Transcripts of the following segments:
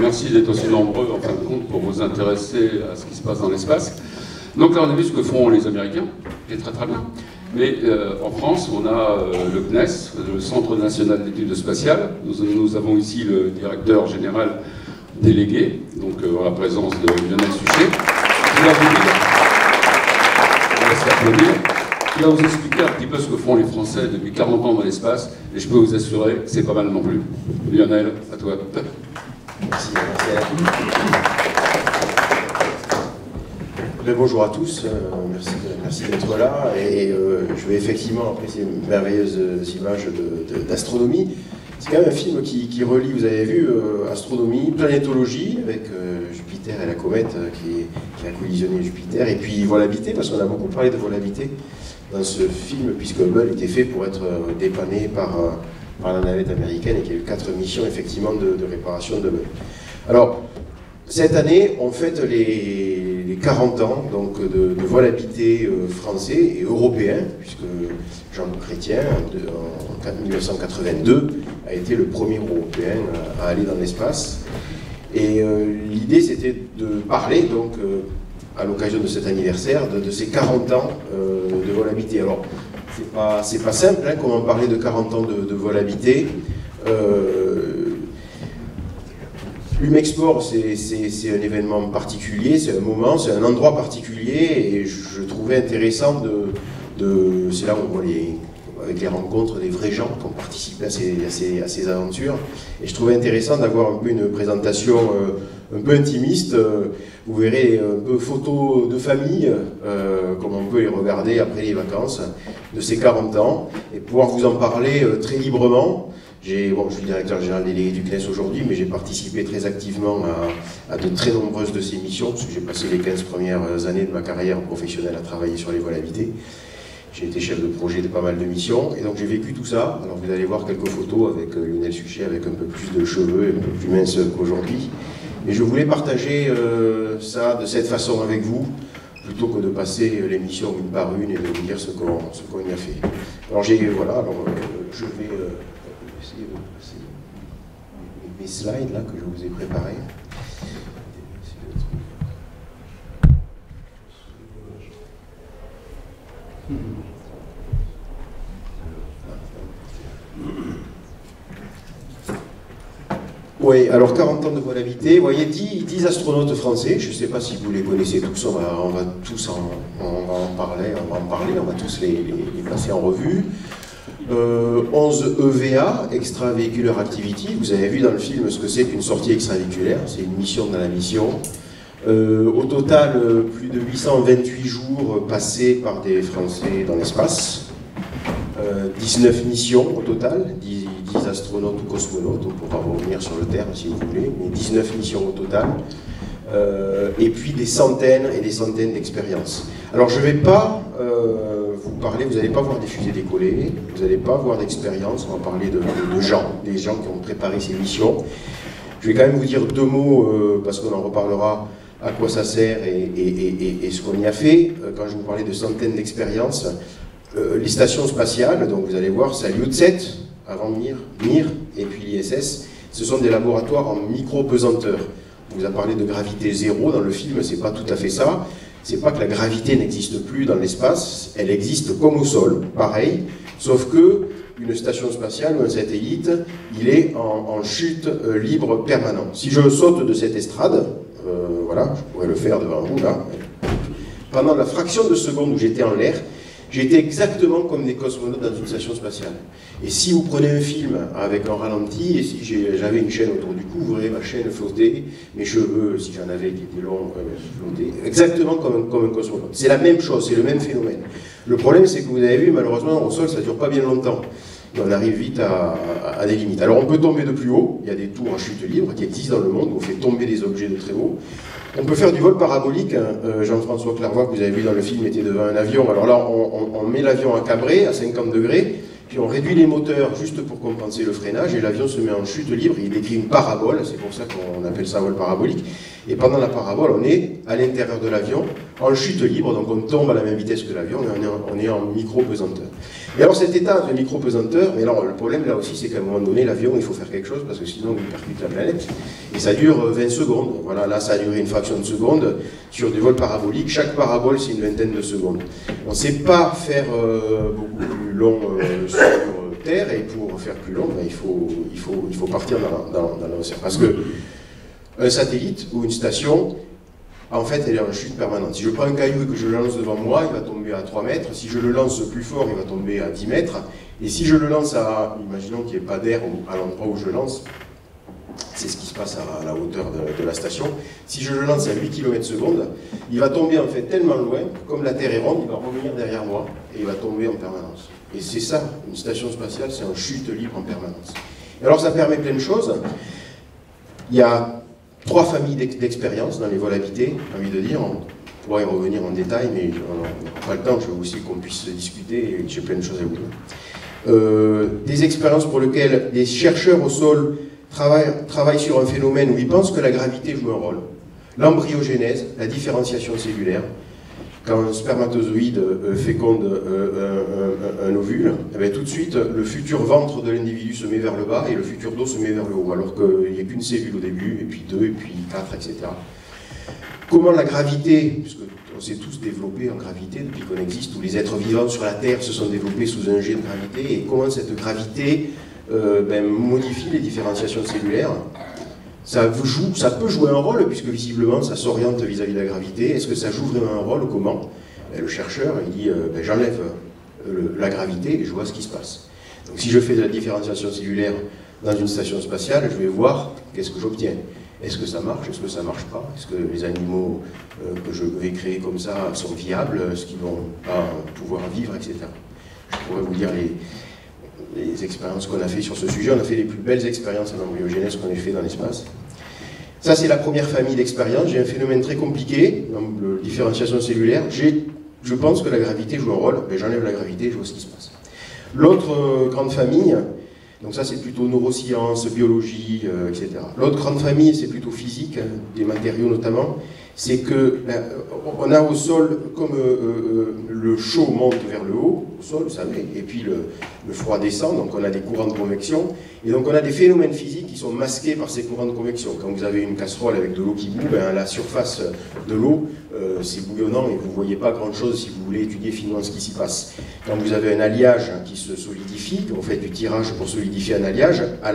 merci d'être aussi nombreux, en fin de compte, pour vous intéresser à ce qui se passe dans l'espace. Donc là, on a vu ce que font les Américains, qui est très très bien. Mais en France, on a le CNES, le Centre National d'Études Spatiales. Nous avons ici le directeur général délégué, donc en la présence de Lionel Suchet, qui va vous dire, on va s'applaudir, qui va vous expliquer un petit peu ce que font les Français depuis 40 ans dans l'espace, et je peux vous assurer que c'est pas mal non plus. Lionel, à toi. Merci, bonjour à tous, merci d'être là, et je vais effectivement, après ces merveilleuses images d'astronomie, c'est quand même un film qui relie, vous avez vu, astronomie, planétologie, avec Jupiter et la comète qui a collisionné Jupiter, et puis volabilité, parce qu'on a beaucoup parlé de volabilité dans ce film, puisque Hubble était fait pour être dépanné par la navette américaine, et qu'il y a eu 4 missions, effectivement, de réparation de Hubble. Alors, cette année, on fête les 40 ans donc, de vol habité français et européen, puisque Jean Chrétien, en 1982, a été le premier Européen à aller dans l'espace. Et l'idée, c'était de parler, donc, à l'occasion de cet anniversaire, de ces 40 ans de vol habité. Alors, c'est pas simple, hein, comment parler de 40 ans de vol habité. L'Humexport, c'est un événement particulier, c'est un moment, c'est un endroit particulier, et je trouvais intéressant c'est là où on voit avec les rencontres des vrais gens qui ont participé à ces aventures, et je trouvais intéressant d'avoir un peu une présentation un peu intimiste. Vous verrez un peu photos de famille, comme on peut les regarder après les vacances, de ces 40 ans, et pouvoir vous en parler très librement. Je suis directeur général délégué du CNES aujourd'hui, mais j'ai participé très activement à de très nombreuses de ces missions, parce que j'ai passé les 15 premières années de ma carrière professionnelle à travailler sur les vols habités. J'ai été chef de projet de pas mal de missions, et donc j'ai vécu tout ça. Alors vous allez voir quelques photos avec Lionel Suchet, avec un peu plus de cheveux et un peu plus mince qu'aujourd'hui. Et je voulais partager ça de cette façon avec vous, plutôt que de passer l'émission une par une et de vous dire ce qu'on y a fait. Alors je vais essayer de passer mes slides là que je vous ai préparés. Oui, alors 40 ans de vol habité, vous voyez 10 astronautes français, je ne sais pas si vous les connaissez tous, on va tous en parler, on va tous les passer en revue. 11 EVA, Extravéhiculaire Activity, vous avez vu dans le film ce que c'est qu'une sortie extravéhiculaire, c'est une mission dans la mission. Au total, plus de 828 jours passés par des Français dans l'espace. 19 missions au total, 10 astronautes ou cosmonautes, on pourra revenir sur le terme si vous voulez, mais 19 missions au total, et puis des centaines et des centaines d'expériences. Alors je ne vais pas vous parler, vous n'allez pas voir des fusées décoller, vous n'allez pas voir d'expériences, on va parler de gens, des gens qui ont préparé ces missions. Je vais quand même vous dire 2 mots, parce qu'on en reparlera, à quoi ça sert et ce qu'on y a fait. Quand je vous parlais de centaines d'expériences, les stations spatiales, donc vous allez voir, c'est à Lutset, avant Mir, et puis l'ISS, ce sont des laboratoires en micro-pesanteur. On vous a parlé de gravité zéro dans le film, c'est pas tout à fait ça. C'est pas que la gravité n'existe plus dans l'espace, elle existe comme au sol, pareil, sauf que une station spatiale ou un satellite, il est en chute libre permanente. Si je saute de cette estrade, voilà, je pourrais le faire devant vous là, pendant la fraction de seconde où j'étais en l'air, j'étais exactement comme des cosmonautes dans une station spatiale. Et si vous prenez un film avec un ralenti, et si j'avais une chaîne autour du cou, vous verrez ma chaîne flotter, mes cheveux, si j'en avais qui étaient longs, flotter, exactement comme un cosmonaute. C'est la même chose, c'est le même phénomène. Le problème, c'est que vous avez vu, malheureusement, au sol, ça ne dure pas bien longtemps. Et on arrive vite à des limites. Alors on peut tomber de plus haut, il y a des tours en chute libre qui existent dans le monde, où on fait tomber des objets de très haut. On peut faire du vol parabolique. Jean-François Clairvoy, que vous avez vu dans le film, était devant un avion. Alors là, on met l'avion à cabrer à 50 degrés, puis on réduit les moteurs juste pour compenser le freinage, et l'avion se met en chute libre. Il décrit une parabole, c'est pour ça qu'on appelle ça vol parabolique. Et pendant la parabole, on est à l'intérieur de l'avion, en chute libre, donc on tombe à la même vitesse que l'avion, et on est en micro-pesanteur. Et alors cet état de micro-pesanteur, mais alors le problème là aussi c'est qu'à un moment donné l'avion il faut faire quelque chose parce que sinon il percute la planète. Et ça dure 20 secondes. Voilà, là ça a duré une fraction de seconde sur des vols paraboliques. Chaque parabole c'est une vingtaine de secondes. On ne sait pas faire beaucoup plus long sur Terre, et pour faire plus long, ben, il faut partir dans l'océan. Parce que un satellite ou une station, en fait, elle est en chute permanente. Si je prends un caillou et que je le lance devant moi, il va tomber à 3 mètres. Si je le lance plus fort, il va tomber à 10 mètres. Et si je le lance à, imaginons qu'il n'y ait pas d'air à l'endroit où je lance, c'est ce qui se passe à la hauteur de la station. Si je le lance à 8 km/s, il va tomber en fait tellement loin, comme la Terre est ronde, il va revenir derrière moi et il va tomber en permanence. Et c'est ça, une station spatiale, c'est en chute libre en permanence. Et alors ça permet plein de choses. Il y a 3 familles d'expériences dans les vols habités, j'ai envie de dire. On pourra y revenir en détail, mais on n'a pas le temps, je veux aussi qu'on puisse discuter et j'ai plein de choses à vous dire. Des expériences pour lesquelles des chercheurs au sol travaillent sur un phénomène où ils pensent que la gravité joue un rôle. L'embryogénèse, la différenciation cellulaire. Quand un spermatozoïde féconde un ovule, eh bien, tout de suite, le futur ventre de l'individu se met vers le bas et le futur dos se met vers le haut, alors qu'il n'y a qu'une cellule au début, et puis 2, et puis 4, etc. Comment la gravité, puisque on s'est tous développés en gravité depuis qu'on existe, tous les êtres vivants sur la Terre se sont développés sous un jet de gravité, et comment cette gravité modifie les différenciations cellulaires. Ça peut jouer un rôle, puisque visiblement ça s'oriente vis-à-vis de la gravité. Est-ce que ça joue vraiment un rôle? Comment? Le chercheur, il dit, j'enlève la gravité et je vois ce qui se passe. Donc si je fais de la différenciation cellulaire dans une station spatiale, je vais voir qu'est-ce que j'obtiens. Est-ce que ça marche? Est-ce que ça ne marche pas? Est-ce que les animaux que je vais créer comme ça sont viables? Est-ce qu'ils vont pas pouvoir vivre, etc. Je pourrais vous dire les expériences qu'on a fait sur ce sujet. On a fait les plus belles expériences en embryogénèse qu'on ait fait dans l'espace. Ça, c'est la première famille d'expériences. J'ai un phénomène très compliqué, la différenciation cellulaire. Je pense que la gravité joue un rôle, mais j'enlève la gravité, je vois ce qui se passe. L'autre grande famille, donc ça c'est plutôt neurosciences, biologie, etc. L'autre grande famille, c'est plutôt physique, des matériaux notamment. C'est que on a au sol, comme le chaud monte vers le haut, au sol, vous savez, et puis le froid descend, donc on a des courants de convection, et donc on a des phénomènes physiques qui sont masqués par ces courants de convection. Quand vous avez une casserole avec de l'eau qui bout, ben, la surface de l'eau, c'est bouillonnant et vous ne voyez pas grand-chose si vous voulez étudier finement ce qui s'y passe. Quand vous avez un alliage qui se solidifie, quand vous faites du tirage pour solidifier un alliage, à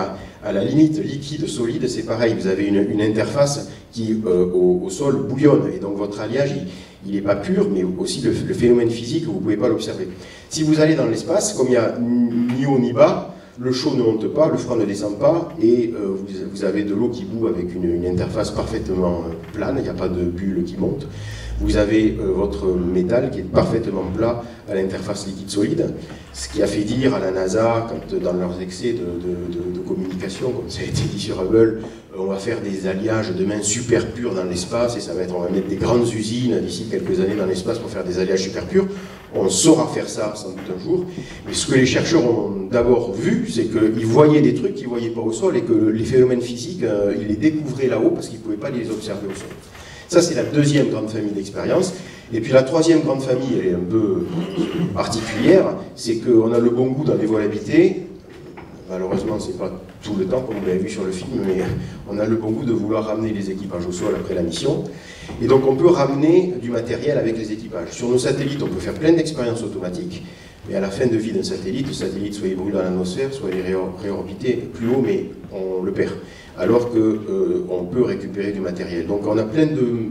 la limite liquide-solide, c'est pareil, vous avez une interface qui au sol bouillonne, et donc votre alliage il n'est pas pur, mais aussi le phénomène physique, vous ne pouvez pas l'observer. Si vous allez dans l'espace, comme il n'y a ni haut ni bas, le chaud ne monte pas, le froid ne descend pas, et vous avez de l'eau qui bout avec une interface parfaitement plane, il n'y a pas de bulle qui monte. Vous avez votre métal qui est parfaitement plat à l'interface liquide-solide, ce qui a fait dire à la NASA, quand dans leurs excès de communication, comme ça a été dit sur Hubble, on va faire des alliages demain super purs dans l'espace, et on va mettre des grandes usines d'ici quelques années dans l'espace pour faire des alliages super purs. On saura faire ça sans doute un jour, mais ce que les chercheurs ont d'abord vu, c'est qu'ils voyaient des trucs qu'ils ne voyaient pas au sol, et que les phénomènes physiques, ils les découvraient là-haut parce qu'ils ne pouvaient pas les observer au sol. Ça, c'est la deuxième grande famille d'expériences. Et puis la troisième grande famille, elle est un peu particulière, c'est qu'on a le bon goût dans les vols habités. Malheureusement, ce n'est pas tout le temps, comme vous l'avez vu sur le film, mais on a le bon goût de vouloir ramener les équipages au sol après la mission. Et donc on peut ramener du matériel avec les équipages. Sur nos satellites, on peut faire plein d'expériences automatiques, mais à la fin de vie d'un satellite, le satellite soit il brûle dans l'atmosphère, soit il est réorbité plus haut, mais on le perd. Alors qu'on peut récupérer du matériel. Donc on a plein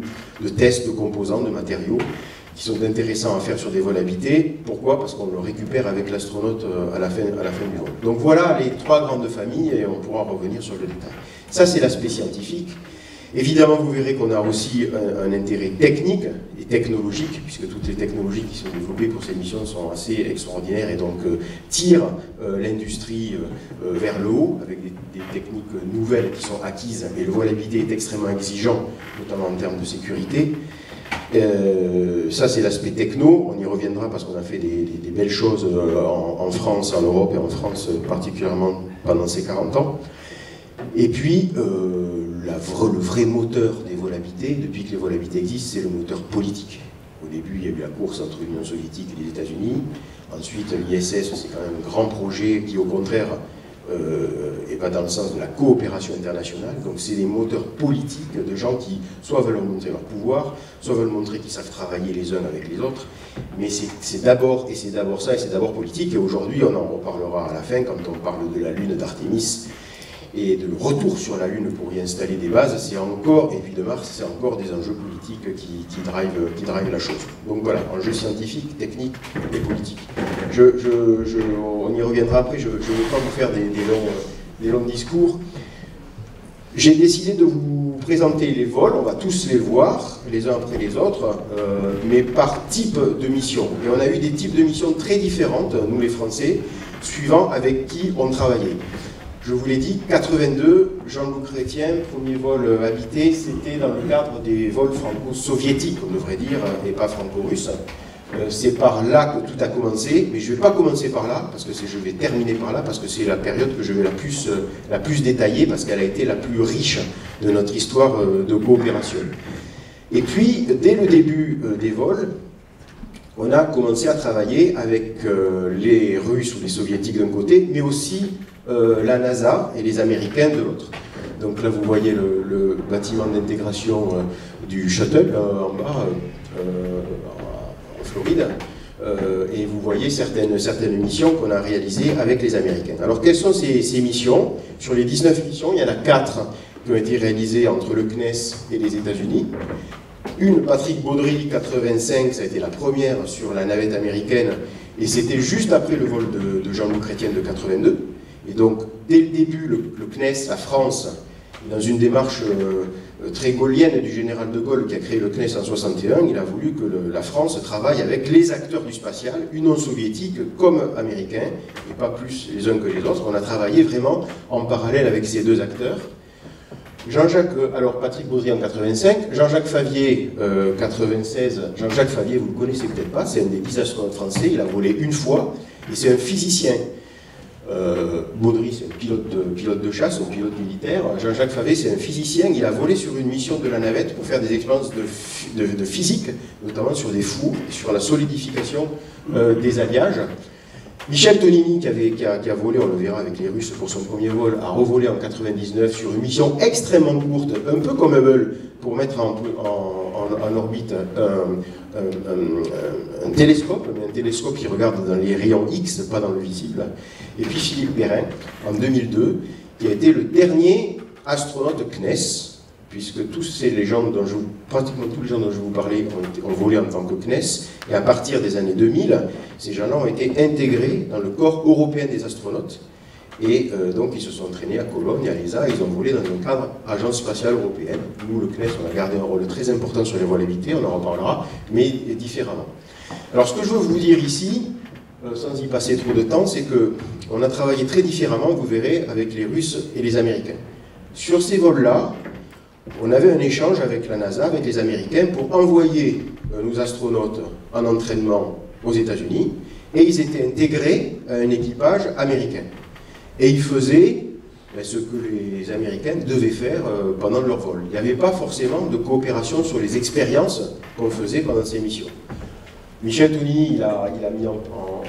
de tests de composants, de matériaux, qui sont intéressants à faire sur des vols habités. Pourquoi? Parce qu'on le récupère avec l'astronaute à la fin du vol. Donc voilà les 3 grandes familles, et on pourra revenir sur le détail. Ça, c'est l'aspect scientifique. Évidemment, vous verrez qu'on a aussi un intérêt technique et technologique, puisque toutes les technologies qui sont développées pour ces missions sont assez extraordinaires, et donc tirent l'industrie vers le haut, avec des techniques nouvelles qui sont acquises, et le vol habité est extrêmement exigeant, notamment en termes de sécurité. Ça, c'est l'aspect techno, on y reviendra parce qu'on a fait des belles choses en France, en Europe, et en France particulièrement pendant ces 40 ans. Et puis, le vrai moteur des vols habités, depuis que les vols habités existent, c'est le moteur politique. Au début, il y a eu la course entre l'Union soviétique et les États-Unis. Ensuite, l'ISS, c'est quand même un grand projet qui, au contraire, va dans le sens de la coopération internationale. Donc c'est des moteurs politiques de gens qui soit veulent montrer leur pouvoir, soit veulent montrer qu'ils savent travailler les uns avec les autres. Mais c'est d'abord ça, et c'est d'abord politique. Et aujourd'hui, on en reparlera à la fin quand on parle de la lune d'Artémis et de retour sur la Lune pour y installer des bases, c'est encore, et puis de Mars, c'est encore des enjeux politiques qui drivent la chose. Donc voilà, enjeux scientifiques, techniques et politiques. On y reviendra après, je ne veux pas vous faire des longs discours. J'ai décidé de vous présenter les vols, on va tous les voir, les uns après les autres, mais par type de mission. Et on a eu des types de missions très différentes, nous les Français, suivant avec qui on travaillait. Je vous l'ai dit, 82, Jean-Luc Chrétien, premier vol habité, c'était dans le cadre des vols franco-soviétiques, on devrait dire, et pas franco-russes. C'est par là que tout a commencé, mais je ne vais pas commencer par là, parce que je vais terminer par là, parce que c'est la période que je vais la plus détailler, parce qu'elle a été la plus riche de notre histoire de coopération. Et puis, dès le début des vols, on a commencé à travailler avec les Russes ou les Soviétiques d'un côté, mais aussi la NASA et les Américains de l'autre. Donc là, vous voyez le bâtiment d'intégration du Shuttle en bas, en Floride, et vous voyez certaines missions qu'on a réalisées avec les Américains. Alors, quelles sont ces missions? Sur les 19 missions, il y en a 4 qui ont été réalisées entre le CNES et les États-Unis. Une, Patrick Baudry, 85, ça a été la première sur la navette américaine, et c'était juste après le vol de Jean-Luc Chrétien de 82. Et donc, dès le début, le CNES, la France, dans une démarche très gaullienne du général de Gaulle qui a créé le CNES en 61, il a voulu que la France travaille avec les acteurs du spatial, Union soviétique comme américains, et pas plus les uns que les autres. On a travaillé vraiment en parallèle avec ces deux acteurs. Alors Patrick Baudry en 85, Jean-Jacques Favier 96, Jean-Jacques Favier, vous ne le connaissez peut-être pas, c'est un des 10 astronautes français, il a volé une fois, et c'est un physicien. Baudry, c'est un pilote de chasse, un pilote militaire. Jean-Jacques Favier, c'est un physicien, il a volé sur une mission de la navette pour faire des expériences de physique, notamment sur des fours, sur la solidification des alliages. Michel Tonini, qui a volé, on le verra avec les Russes pour son premier vol, a revolé en 99 sur une mission extrêmement courte, un peu comme Hubble, pour mettre en orbite un télescope, mais un télescope qui regarde dans les rayons X, pas dans le visible. Et puis Philippe Perrin, en 2002, qui a été le dernier astronaute CNES, puisque pratiquement tous les gens dont je vous parlais ont volé en tant que CNES, et à partir des années 2000, ces gens-là ont été intégrés dans le corps européen des astronautes, et donc ils se sont entraînés à Cologne, à l'ESA, ils ont volé dans un cadre Agence spatiale européenne. Nous, le CNES, on a gardé un rôle très important sur les vols habités, on en reparlera, mais différemment. Alors ce que je veux vous dire ici, sans y passer trop de temps, c'est qu'on a travaillé très différemment, vous verrez, avec les Russes et les Américains. Sur ces vols-là, on avait un échange avec la NASA, avec les Américains, pour envoyer nos astronautes en entraînement aux États-Unis, et ils étaient intégrés à un équipage américain. Et ils faisaient ce que les Américains devaient faire pendant leur vol. Il n'y avait pas forcément de coopération sur les expériences qu'on faisait pendant ces missions. Michel Tonini, il a mis en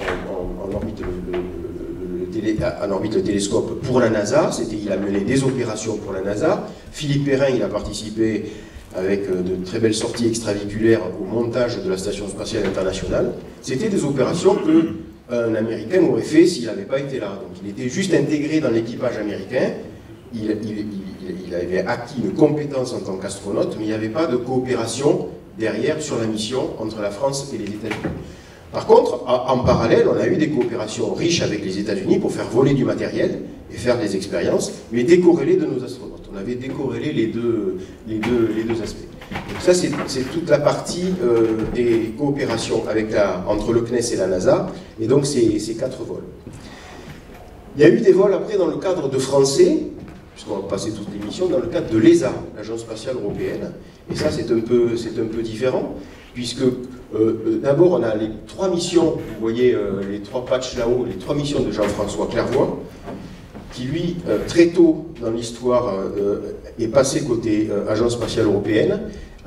orbite le télescope pour la NASA, il a mené des opérations pour la NASA. Philippe Perrin, il a participé avec de très belles sorties extraviculaires au montage de la Station spatiale internationale. C'était des opérations qu'un Américain aurait fait s'il n'avait pas été là. Donc il était juste intégré dans l'équipage américain, il avait acquis une compétence en tant qu'astronaute, mais il n'y avait pas de coopération derrière sur la mission entre la France et les États-Unis. Par contre, en parallèle, on a eu des coopérations riches avec les États-Unis pour faire voler du matériel et faire des expériences, mais décorrélées de nos astronautes. On avait décorrélé les deux aspects. Donc ça, c'est toute la partie des coopérations entre le CNES et la NASA, et donc ces 4 vols. Il y a eu des vols après dans le cadre de Français, puisqu'on va passer toutes les missions, dans le cadre de l'ESA, l'Agence spatiale européenne, et ça c'est un peu différent, puisque d'abord on a les 3 missions, vous voyez les 3 patchs là-haut, les 3 missions de Jean-François Clairvoy, qui lui, très tôt dans l'histoire, est passé côté Agence spatiale européenne,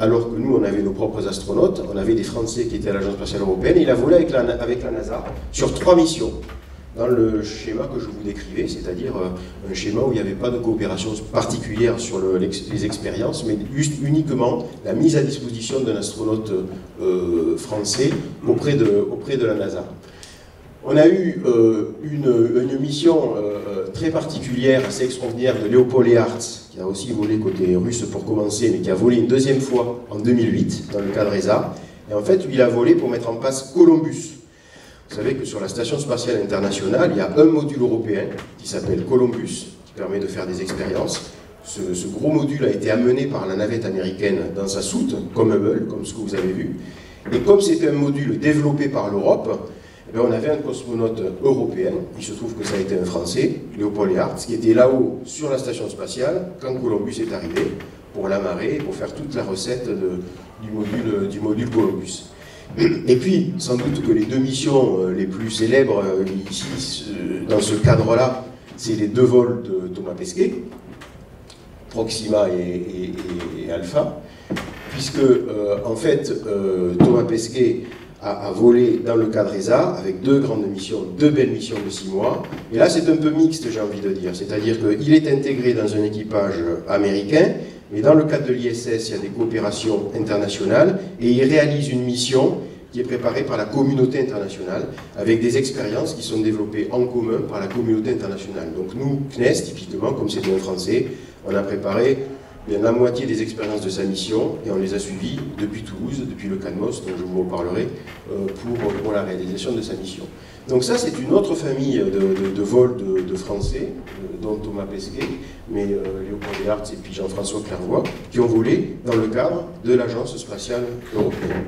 alors que nous, on avait nos propres astronautes, on avait des Français qui étaient à l'Agence spatiale européenne, et il a volé avec la NASA sur 3 missions, dans le schéma que je vous décrivais, c'est-à-dire un schéma où il n'y avait pas de coopération particulière sur les expériences, mais juste uniquement la mise à disposition d'un astronaute français auprès de la NASA. On a eu une mission très particulière, assez extraordinaire de Léopold Lehartz, qui a aussi volé côté russe pour commencer, mais qui a volé une deuxième fois en 2008, dans le cadre ESA. Et en fait, il a volé pour mettre en place Columbus. Vous savez que sur la Station spatiale internationale, il y a un module européen qui s'appelle Columbus, qui permet de faire des expériences. Ce gros module a été amené par la navette américaine dans sa soute, comme Hubble, comme ce que vous avez vu. Et comme c'était un module développé par l'Europe, on avait un cosmonaute européen, il se trouve que ça a été un Français, Léopold Lehartz, qui était là-haut sur la station spatiale quand Columbus est arrivé, pour l'amarrer, pour faire toute la recette du module Columbus. Et puis, sans doute que les 2 missions les plus célèbres ici, dans ce cadre-là, c'est les 2 vols de Thomas Pesquet, Proxima et Alpha, puisque, en fait, Thomas Pesquet a volé dans le cadre ESA avec 2 grandes missions, 2 belles missions de 6 mois. Et là, c'est un peu mixte, j'ai envie de dire. C'est-à-dire qu'il est intégré dans un équipage américain, mais dans le cadre de l'ISS, il y a des coopérations internationales, et il réalise une mission qui est préparée par la communauté internationale, avec des expériences qui sont développées en commun par la communauté internationale. Donc nous, CNES, typiquement, comme c'était un Français, on a préparé bien la moitié des expériences de sa mission, et on les a suivies depuis Toulouse, depuis le CANMOS, dont je vous reparlerai, pour la réalisation de sa mission. Donc ça, c'est une autre famille de vols de Français, dont Thomas Pesquet, mais Léopold Lehartz et puis Jean-François Clairvoy, qui ont volé dans le cadre de l'Agence spatiale européenne.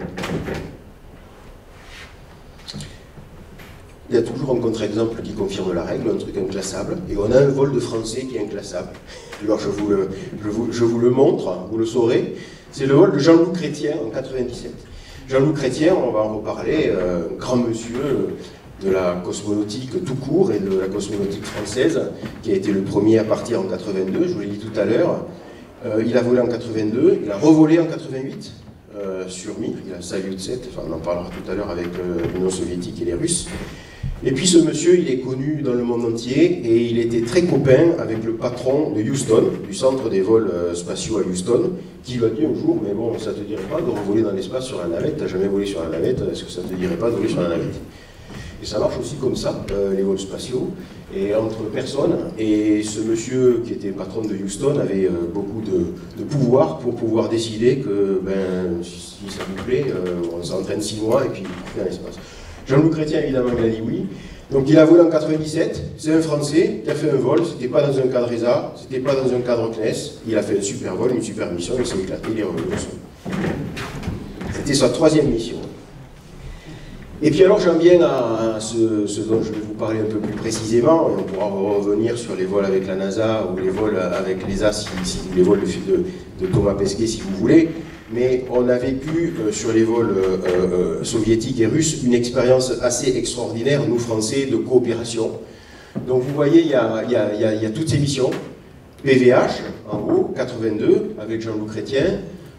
Il y a toujours un contre-exemple qui confirme la règle, un truc inclassable, et on a un vol de Français qui est inclassable. Alors je vous le montre, vous le saurez, c'est le vol de Jean-Loup Chrétien en 97. Jean-Loup Chrétien, on va en reparler, grand monsieur de la cosmonautique tout court et de la cosmonautique française, qui a été le premier à partir en 82, je vous l'ai dit tout à l'heure. Il a volé en 82, il a revolé en 88 sur Mir, il a Salyut 7, enfin on en parlera tout à l'heure avec l'Union soviétique et les Russes. Et puis ce monsieur, il est connu dans le monde entier et il était très copain avec le patron de Houston, du centre des vols spatiaux à Houston, qui lui a dit un jour, mais bon, ça te dirait pas de revoler dans l'espace sur la navette, t'as jamais volé sur la navette, est-ce que ça te dirait pas de voler sur la navette? Et ça marche aussi comme ça, les vols spatiaux, et entre personnes. Et ce monsieur qui était patron de Houston avait beaucoup de pouvoir pour pouvoir décider que, ben, si ça vous plaît, on s'entraîne 6 mois et puis on fait dans l'espace. Jean-Loup Chrétien, évidemment, il a dit oui. Donc il a volé en 97, c'est un Français qui a fait un vol, c'était pas dans un cadre ESA, c'était pas dans un cadre CNES, il a fait un super vol, une super mission, il s'est éclaté, il est revenu au sol. C'était sa 3e mission. Et puis alors j'en viens à ce dont je vais vous parler un peu plus précisément, et on pourra revenir sur les vols avec la NASA ou les vols avec l'ESA, les vols de Thomas Pesquet si vous voulez. Mais on a vécu sur les vols soviétiques et russes une expérience assez extraordinaire, nous Français, de coopération. Donc vous voyez, il y a toutes ces missions. PVH, en haut, 82, avec Jean-Loup Chrétien.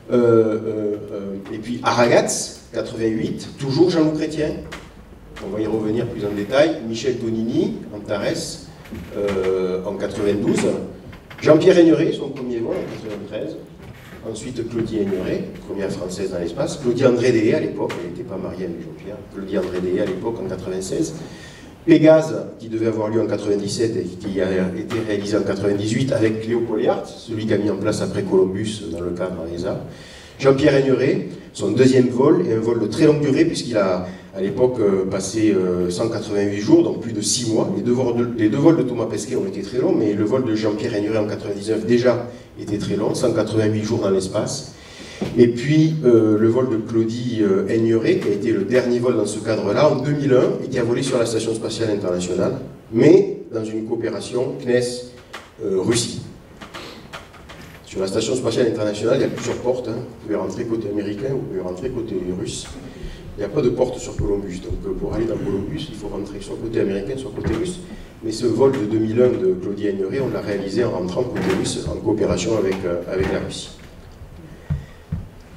Et puis Aragats, 88, toujours Jean-Loup Chrétien. On va y revenir plus en détail. Michel Tonini, Antares, en 92. Jean-Pierre Aigneret, son premier vol, en 93. Ensuite, Claudie Aigneret, première française dans l'espace. Claudie André-Déhé à l'époque, elle n'était pas mariée avec Jean-Pierre. Claudie André-Déhé à l'époque, en 96. Pégase, qui devait avoir lieu en 97 et qui a été réalisé en 98 avec Léopold Lehartz, celui qui a mis en place après Columbus dans le cadre ESA. Jean-Pierre Aigneret, son 2e vol, et un vol de très longue durée, puisqu'il a à l'époque passé 188 jours, donc plus de 6 mois. Les deux vols de Thomas Pesquet ont été très longs, mais le vol de Jean-Pierre Aigneret en 99 déjà était très long, 188 jours dans l'espace. Et puis le vol de Claudie Aigneret, qui a été le dernier vol dans ce cadre-là, en 2001, et qui a volé sur la Station spatiale internationale, mais dans une coopération CNES-Russie. Sur la Station spatiale internationale, il y a plusieurs portes. Vous pouvez rentrer côté américain, vous pouvez rentrer côté russe. Il n'y a pas de porte sur Columbus, donc pour aller dans Columbus, il faut rentrer soit côté américain, soit côté russe. Mais ce vol de 2001 de Claudie Aigneret, on l'a réalisé en rentrant côté russe, en coopération avec la Russie.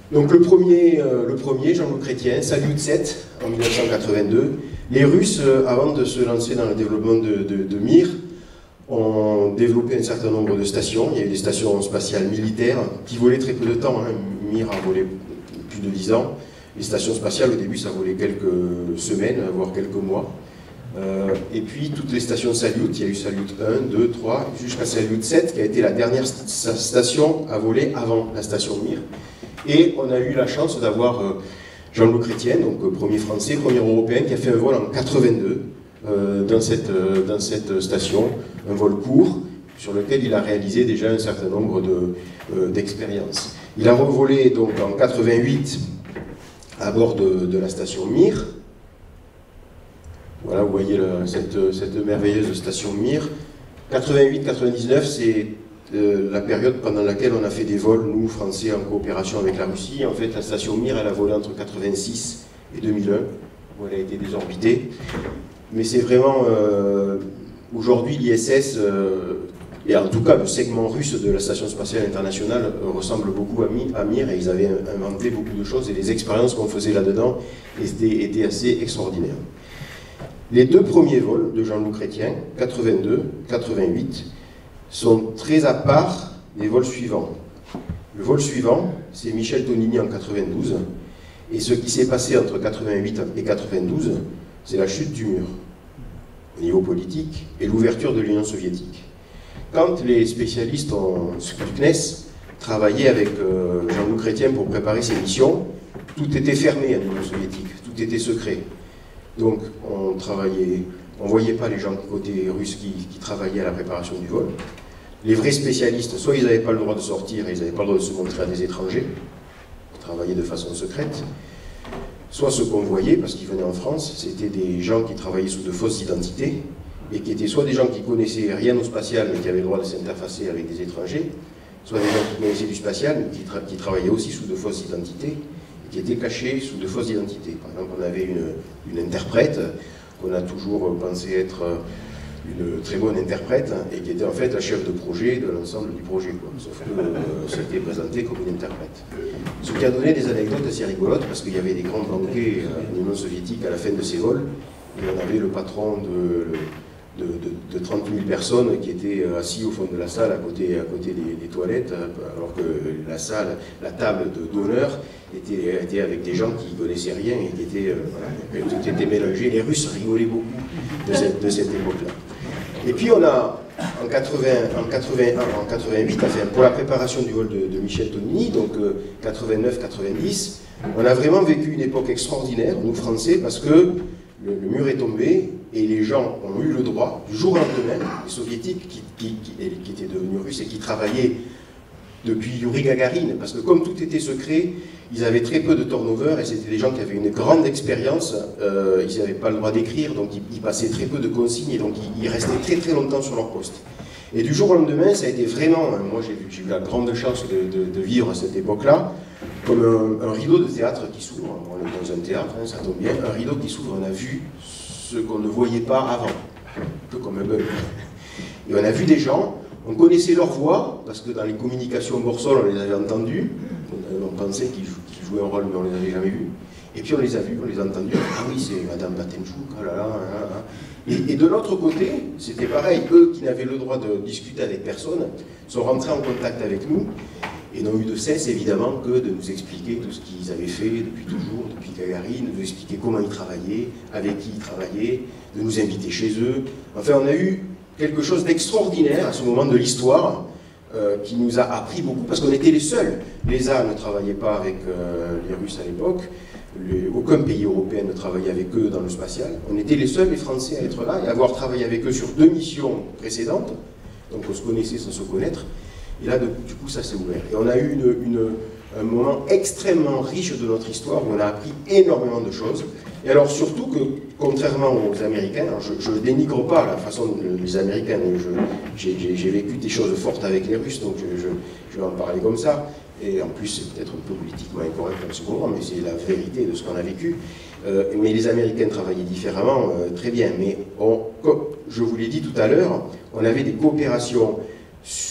Donc le premier Jean-Loup Chrétien, Salyut 7 en 1982. Les Russes, avant de se lancer dans le développement de Mir, ont développé un certain nombre de stations. Il y a eu des stations spatiales militaires qui volaient très peu de temps. Hein. Mir a volé plus de 10 ans. Les stations spatiales, au début, ça volait quelques semaines, voire quelques mois. Et puis, toutes les stations Salyut, il y a eu Salyut 1, 2, 3, jusqu'à Salyut 7, qui a été la dernière station à voler avant la station Mir. Et on a eu la chance d'avoir Jean-Loup Chrétien, donc premier français, premier européen, qui a fait un vol en 82 dans cette station, un vol court, sur lequel il a réalisé déjà un certain nombre d'expériences. Il a revolé donc en 88 à bord de la station Mir. Voilà, vous voyez cette merveilleuse station Mir. 88-99, c'est la période pendant laquelle on a fait des vols, nous, Français, en coopération avec la Russie. En fait, la station Mir, elle a volé entre 86 et 2001, où elle a été désorbitée. Mais c'est vraiment, aujourd'hui, l'ISS, et en tout cas le segment russe de la Station Spatiale Internationale, ressemble beaucoup à Mir, et ils avaient inventé beaucoup de choses, et les expériences qu'on faisait là-dedans étaient assez extraordinaires. Les deux premiers vols de Jean-Loup Chrétien, 82-88, sont très à part des vols suivants. Le vol suivant, c'est Michel Tonini en 92, et ce qui s'est passé entre 88 et 92, c'est la chute du mur, au niveau politique, et l'ouverture de l'Union soviétique. Quand les spécialistes du CNES travaillaient avec Jean-Loup Chrétien pour préparer ses missions, tout était fermé à l'Union soviétique, tout était secret. Donc on ne voyait pas les gens côté russe qui travaillaient à la préparation du vol. Les vrais spécialistes, soit ils n'avaient pas le droit de sortir et ils n'avaient pas le droit de se montrer à des étrangers, ils travaillaient de façon secrète, soit ce qu'on voyait, parce qu'ils venaient en France, c'était des gens qui travaillaient sous de fausses identités, et qui étaient soit des gens qui connaissaient rien au spatial, mais qui avaient le droit de s'interfacer avec des étrangers, soit des gens qui connaissaient du spatial, mais qui travaillaient aussi sous de fausses identités, et qui étaient cachés sous de fausses identités. Par exemple, on avait une interprète, qu'on a toujours pensé être une très bonne interprète, et qui était en fait la chef de projet de l'ensemble du projet, quoi. Sauf que ça a été présenté comme une interprète. Ce qui a donné des anecdotes assez rigolotes, parce qu'il y avait des grands banquets en Union soviétique à la fin de ces vols, et on avait le patron de 30 000 personnes qui étaient assis au fond de la salle à côté des toilettes, alors que la table d'honneur était avec des gens qui ne connaissaient rien et qui étaient, voilà, tout était mélangé. Les Russes rigolaient beaucoup de cette époque-là. Et puis on a, en 88, enfin, pour la préparation du vol de Michel Tonini, donc 89-90, on a vraiment vécu une époque extraordinaire, nous Français, parce que le mur est tombé et les gens ont eu le droit, du jour au lendemain, les soviétiques qui étaient devenus russes et qui travaillaient depuis Yuri Gagarin, parce que comme tout était secret, ils avaient très peu de turnover et c'était des gens qui avaient une grande expérience, ils n'avaient pas le droit d'écrire, donc ils passaient très peu de consignes et donc ils restaient très très longtemps sur leur poste. Et du jour au lendemain, ça a été vraiment, moi j'ai eu la grande chance de vivre cette époque-là, comme un rideau de théâtre qui s'ouvre. On est dans un théâtre, hein, ça tombe bien, un rideau qui s'ouvre, on a vu ce qu'on ne voyait pas avant, un peu comme un bug. Et on a vu des gens, on connaissait leur voix, parce que dans les communications Borsol, on les avait entendus, on pensait qu'ils jouaient un rôle, mais on ne les avait jamais vus. Et puis on les a vus, on les a entendus, ah oui, c'est Madame Batenchouk, oh là là, là, là. Et de l'autre côté, c'était pareil, eux qui n'avaient le droit de discuter avec personne, sont rentrés en contact avec nous, et n'ont eu de cesse, évidemment, que de nous expliquer tout ce qu'ils avaient fait depuis toujours, depuis Gagarine, de nous expliquer comment ils travaillaient, avec qui ils travaillaient, de nous inviter chez eux. Enfin, on a eu quelque chose d'extraordinaire à ce moment de l'histoire, qui nous a appris beaucoup, parce qu'on était les seuls. L'ESA ne travaillait pas avec les Russes à l'époque, aucun pays européen ne travaillait avec eux dans le spatial. On était les seuls, les Français, à être là, et à avoir travaillé avec eux sur 2 missions précédentes, donc on se connaissait sans se connaître. Et là, du coup, ça s'est ouvert. Et on a eu un moment extrêmement riche de notre histoire où on a appris énormément de choses. Et alors, surtout que, contrairement aux Américains, je ne dénigre pas la façon dont les Américains, j'ai vécu des choses fortes avec les Russes, donc je vais en parler comme ça. Et en plus, c'est peut-être un peu politiquement incorrect en ce moment, mais c'est la vérité de ce qu'on a vécu. Mais les Américains travaillaient différemment, très bien. Mais comme je vous l'ai dit tout à l'heure, on avait des coopérations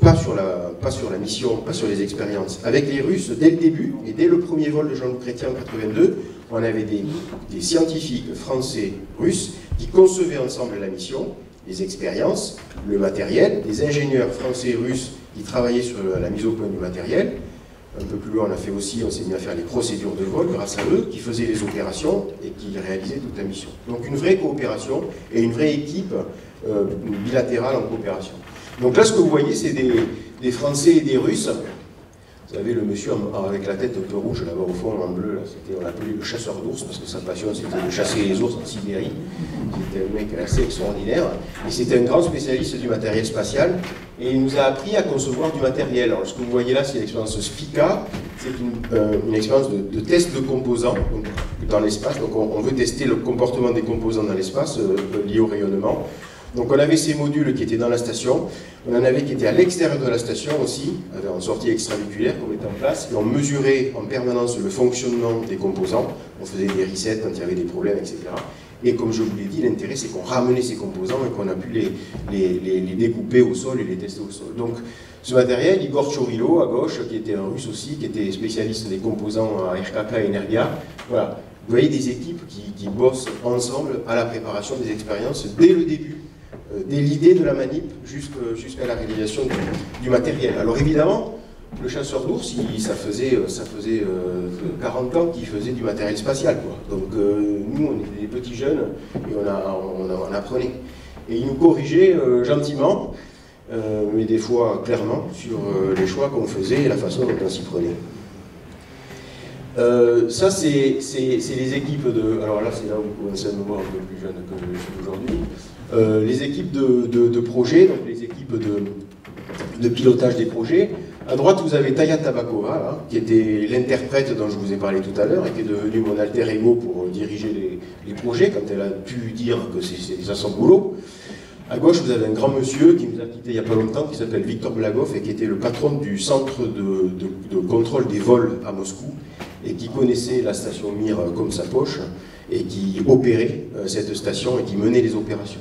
pas sur la mission, pas sur les expériences. Avec les Russes, dès le début, et dès le premier vol de Jean-Luc Chrétien en 82, on avait des scientifiques français, russes, qui concevaient ensemble la mission, les expériences, le matériel, des ingénieurs français et russes qui travaillaient sur la mise au point du matériel. Un peu plus loin, on s'est mis à faire les procédures de vol grâce à eux, qui faisaient les opérations et qui réalisaient toute la mission. Donc une vraie coopération et une vraie équipe bilatérale en coopération. Donc là, ce que vous voyez, c'est des Français et des Russes. Vous savez, le monsieur avec la tête un peu rouge, là-bas au fond, en bleu, on l'appelait le chasseur d'ours, parce que sa passion, c'était de chasser les ours en Sibérie. C'était un mec assez extraordinaire. Et c'était un grand spécialiste du matériel spatial. Et il nous a appris à concevoir du matériel. Alors, ce que vous voyez là, c'est l'expérience SPICA. C'est une expérience de test de composants dans l'espace. Donc, on veut tester le comportement des composants dans l'espace liés au rayonnement. Donc on avait ces modules qui étaient dans la station, on en avait qui étaient à l'extérieur de la station aussi, en sortie extravéhiculaire qu'on mettait en place, et on mesurait en permanence le fonctionnement des composants, on faisait des resets quand il y avait des problèmes, etc. Et comme je vous l'ai dit, l'intérêt c'est qu'on ramenait ces composants et qu'on a pu les découper au sol et les tester au sol. Donc ce matériel, Igor Chorilo à gauche, qui était un russe aussi, qui était spécialiste des composants à RKK Energia, voilà. Vous voyez des équipes qui bossent ensemble à la préparation des expériences dès le début. Dès l'idée de la manip jusqu'à la réalisation du matériel. Alors évidemment, le chasseur d'ours, ça faisait 40 ans qu'il faisait du matériel spatial, quoi. Donc nous, on était des petits jeunes et on apprenait. Et il nous corrigeait gentiment, mais des fois clairement, sur les choix qu'on faisait et la façon dont on s'y prenait. Ça, c'est les équipes de... Alors là, c'est là où vous commencez à me voir un peu plus jeune que je suis aujourd'hui. Les équipes de projet, donc les équipes de pilotage des projets. À droite, vous avez Taya Tabakova, là, qui était l'interprète dont je vous ai parlé tout à l'heure et qui est devenue mon alter ego pour diriger les projets, quand elle a pu dire que c'est ça son boulot. À gauche, vous avez un grand monsieur qui nous a quitté il n'y a pas longtemps, qui s'appelle Victor Blagov, et qui était le patron du centre de contrôle des vols à Moscou, et qui connaissait la station Mir comme sa poche, et qui opérait cette station et qui menait les opérations.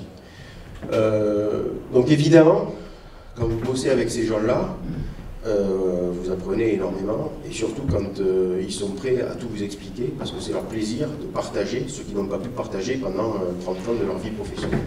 Donc évidemment, quand vous bossez avec ces gens-là, vous apprenez énormément, et surtout quand ils sont prêts à tout vous expliquer, parce que c'est leur plaisir de partager ce qu'ils n'ont pas pu partager pendant 30 ans de leur vie professionnelle.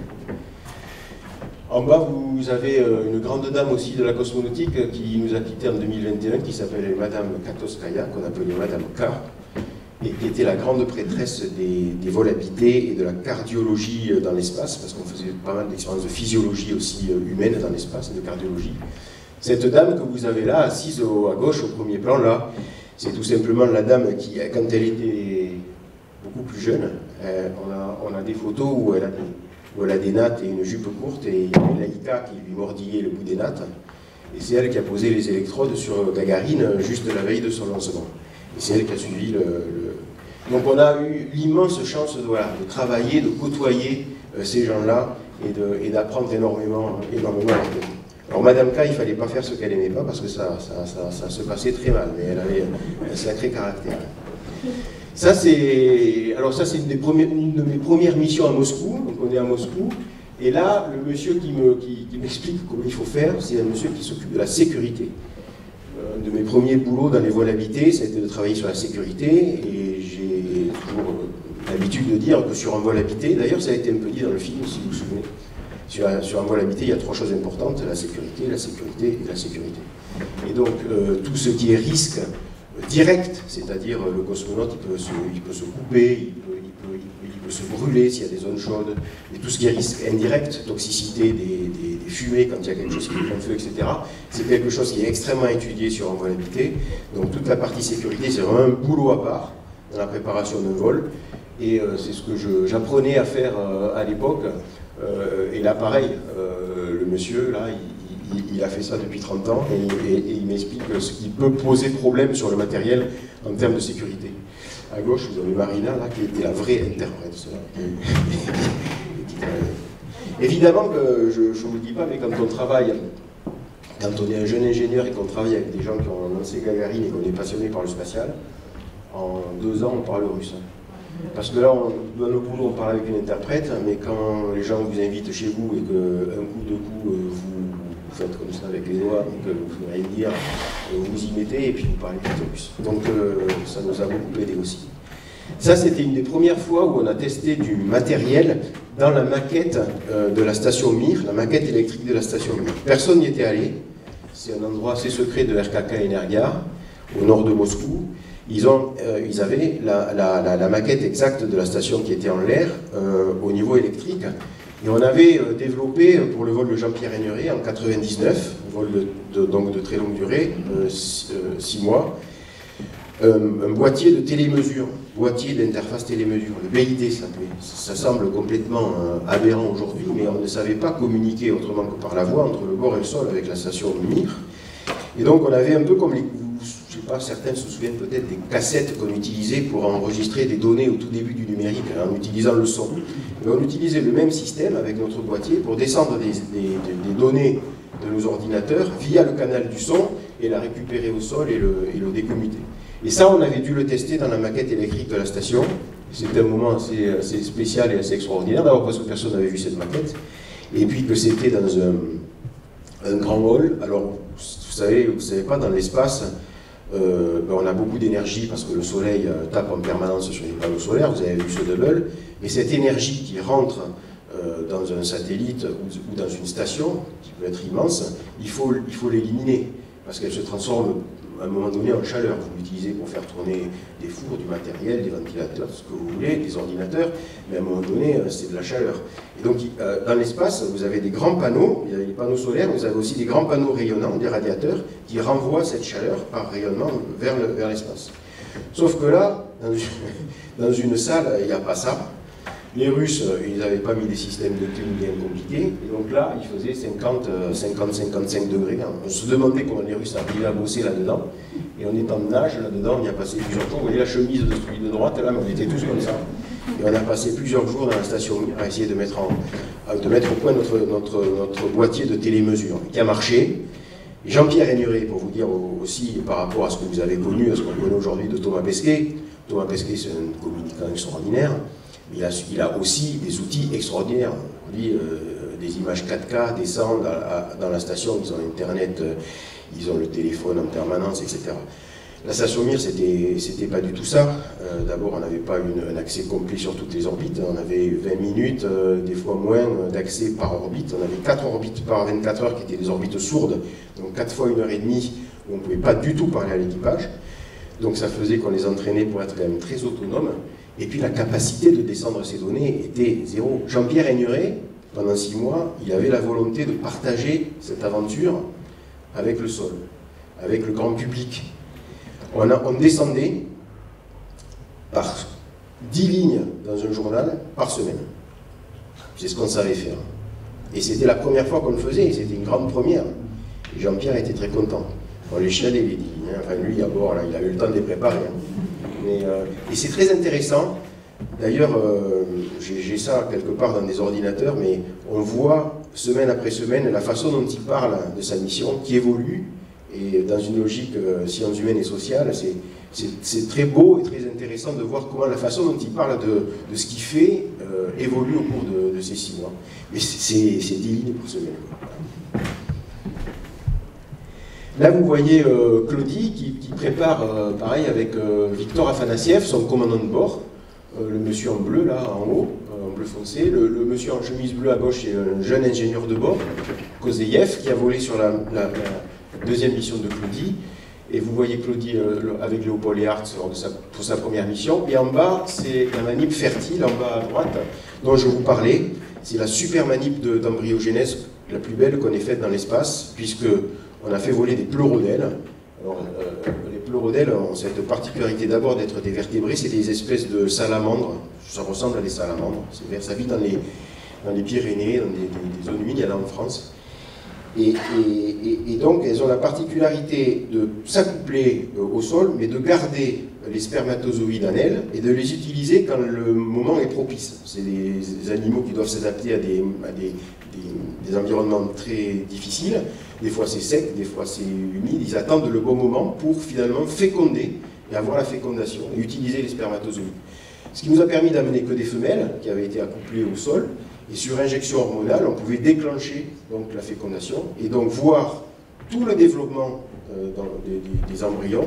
En bas, vous avez une grande dame aussi de la cosmonautique qui nous a quittés en 2021, qui s'appelait Madame Katoskaya, qu'on appelait Madame K, et qui était la grande prêtresse des vols habités et de la cardiologie dans l'espace, parce qu'on faisait pas mal d'expériences de physiologie aussi humaine dans l'espace, et de cardiologie. Cette dame que vous avez là, assise à gauche, au premier plan, là, c'est tout simplement la dame qui, quand elle était beaucoup plus jeune, on a des photos où elle a des nattes et une jupe courte, et il y avait Laïka qui lui mordillait le bout des nattes, et c'est elle qui a posé les électrodes sur Gagarine juste la veille de son lancement. Et c'est elle qui a suivi Donc on a eu l'immense chance de travailler, de côtoyer ces gens-là et d'apprendre énormément à leur côté. Alors Madame K, il ne fallait pas faire ce qu'elle n'aimait pas parce que ça se passait très mal, mais elle avait un sacré caractère. Ça c'est une de mes premières missions à Moscou, donc on est à Moscou, et là le monsieur qui m'explique comment il faut faire, c'est un monsieur qui s'occupe de la sécurité. De mes premiers boulots dans les vols habités, c'était de travailler sur la sécurité, et j'ai toujours l'habitude de dire que sur un vol habité, d'ailleurs ça a été un peu dit dans le film, si vous vous souvenez, sur un vol habité, il y a 3 choses importantes, la sécurité, la sécurité et la sécurité. Et donc tout ce qui est risque direct, c'est-à-dire le cosmonaute, il peut se couper, il peut se brûler s'il y a des zones chaudes, et tout ce qui est risque indirect, toxicité des fumées quand il y a quelque chose qui prend feu, etc. C'est quelque chose qui est extrêmement étudié sur un vol habité. Donc toute la partie sécurité, c'est vraiment un boulot à part dans la préparation d'un vol. Et c'est ce que j'apprenais à faire à l'époque. Et là, pareil, le monsieur, là, il a fait ça depuis 30 ans et il m'explique ce qui peut poser problème sur le matériel en termes de sécurité. À gauche, vous avez Marina, là, qui était la vraie interprète. Évidemment que je ne vous le dis pas, mais quand on travaille, quand on est un jeune ingénieur et qu'on travaille avec des gens qui ont lancé Gagarine et qu'on est passionné par le spatial, en 2 ans, on parle russe. Parce que là, dans le boulot, on parle avec une interprète, mais quand les gens vous invitent chez vous et qu'un coup de coup, vous faites comme ça avec les doigts, donc vous allez me dire, vous y mettez et puis vous parlez plutôt russe. Donc ça nous a beaucoup aidé aussi. Ça, c'était une des premières fois où on a testé du matériel dans la maquette de la station Mir, la maquette électrique de la station Mir. Personne n'y était allé. C'est un endroit assez secret de RKK Energia, au nord de Moscou. Ils avaient la maquette exacte de la station qui était en l'air, au niveau électrique. Et on avait développé, pour le vol de Jean-Pierre Aigneret, en 99, vol donc de très longue durée, 6 mois, un boîtier de télémesure, boîtier d'interface télémesure, le BID s'appelait. Ça semble complètement aberrant aujourd'hui, mais on ne savait pas communiquer autrement que par la voix entre le bord et le sol avec la station Mir. Et donc on avait un peu comme les... Je ne sais pas, certains se souviennent peut-être des cassettes qu'on utilisait pour enregistrer des données au tout début du numérique, en utilisant le son. Et on utilisait le même système avec notre boîtier pour descendre des données de nos ordinateurs via le canal du son et la récupérer au sol et le décommuter. Et ça, on avait dû le tester dans la maquette électrique de la station. C'était un moment assez spécial et assez extraordinaire, d'abord parce que personne n'avait vu cette maquette, et puis que c'était dans un grand hall. Alors, vous savez pas, dans l'espace, on a beaucoup d'énergie parce que le soleil tape en permanence sur les panneaux solaires, vous avez vu ce double, et cette énergie qui rentre dans un satellite ou dans une station, qui peut être immense, il faut l'éliminer, parce qu'elle se transforme à un moment donné en chaleur. Vous l'utilisez pour faire tourner des fours, du matériel, des ventilateurs, ce que vous voulez, des ordinateurs, mais à un moment donné, c'est de la chaleur. Et donc, dans l'espace, vous avez des grands panneaux, il y a les panneaux solaires, vous avez aussi des grands panneaux rayonnants, des radiateurs, qui renvoient cette chaleur par rayonnement vers l'espace. Sauf que là, dans une salle, il n'y a pas ça. Les Russes, ils n'avaient pas mis des systèmes de clim bien compliqués, et donc là, il faisait 50-55 degrés. On se demandait comment les Russes arrivaient à bosser là-dedans, et on est en nage là-dedans, on y a passé plusieurs jours. Vous voyez la chemise de celui de droite, là, mais on était tous comme ça. Et on a passé plusieurs jours dans la station à essayer de mettre au point notre boîtier de télémesure, qui a marché. Jean-Pierre Aigneret, pour vous dire aussi, par rapport à ce que vous avez connu, à ce qu'on connaît aujourd'hui de Thomas Pesquet. Thomas Pesquet, c'est un communicant extraordinaire. Il a aussi des outils extraordinaires. On dit des images 4K descendent dans la station, ils ont Internet, ils ont le téléphone en permanence, etc. La station Mir, c'était pas du tout ça. D'abord, on n'avait pas un accès complet sur toutes les orbites. On avait 20 minutes, des fois moins, d'accès par orbite. On avait 4 orbites par 24 heures qui étaient des orbites sourdes, donc 4 fois 1h30 où on ne pouvait pas du tout parler à l'équipage. Donc ça faisait qu'on les entraînait pour être quand même très autonomes. Et puis la capacité de descendre ces données était zéro. Jean-Pierre Aigneret, pendant 6 mois, il avait la volonté de partager cette aventure avec le sol, avec le grand public. On descendait par 10 lignes dans un journal par semaine. C'est ce qu'on savait faire. Et c'était la première fois qu'on le faisait, et c'était une grande première. Et Jean-Pierre était très content. On les chialait les 10 lignes. Enfin, lui, à bord, là, il a eu le temps de les préparer. Et c'est très intéressant. D'ailleurs, j'ai ça quelque part dans des ordinateurs, mais on voit semaine après semaine la façon dont il parle de sa mission, qui évolue, et dans une logique sciences humaines et sociales, c'est très beau et très intéressant de voir comment la façon dont il parle de ce qu'il fait évolue au cours de ces 6 mois. Mais c'est 10 lignes par semaine. Là, vous voyez Claudie qui prépare, pareil, avec Victor Afanassiev, son commandant de bord. Le monsieur en bleu, là, en haut, en bleu foncé. Le monsieur en chemise bleue à gauche, c'est un jeune ingénieur de bord, Kozeyev, qui a volé sur la deuxième mission de Claudie. Et vous voyez Claudie avec Léopold et Hartz pour sa première mission. Et en bas, c'est la manip fertile, en bas à droite, dont je vous parlais. C'est la super manip d'embryogenèse, la plus belle qu'on ait faite dans l'espace, puisque on a fait voler des pleurodèles. Alors, les pleurodèles ont cette particularité d'abord d'être des vertébrés, c'est des espèces de salamandres, ça ressemble à des salamandres, ça vit dans les Pyrénées, dans des zones humides, il y en a en France. Et donc, elles ont la particularité de s'accoupler au sol, mais de garder les spermatozoïdes en elles et de les utiliser quand le moment est propice. C'est des animaux qui doivent s'adapter à des environnements très difficiles. Des fois c'est sec, des fois c'est humide. Ils attendent le bon moment pour finalement féconder et avoir la fécondation et utiliser les spermatozoïdes. Ce qui nous a permis d'amener que des femelles qui avaient été accouplées au sol Et sur injection hormonale, on pouvait déclencher donc, la fécondation et donc voir tout le développement des embryons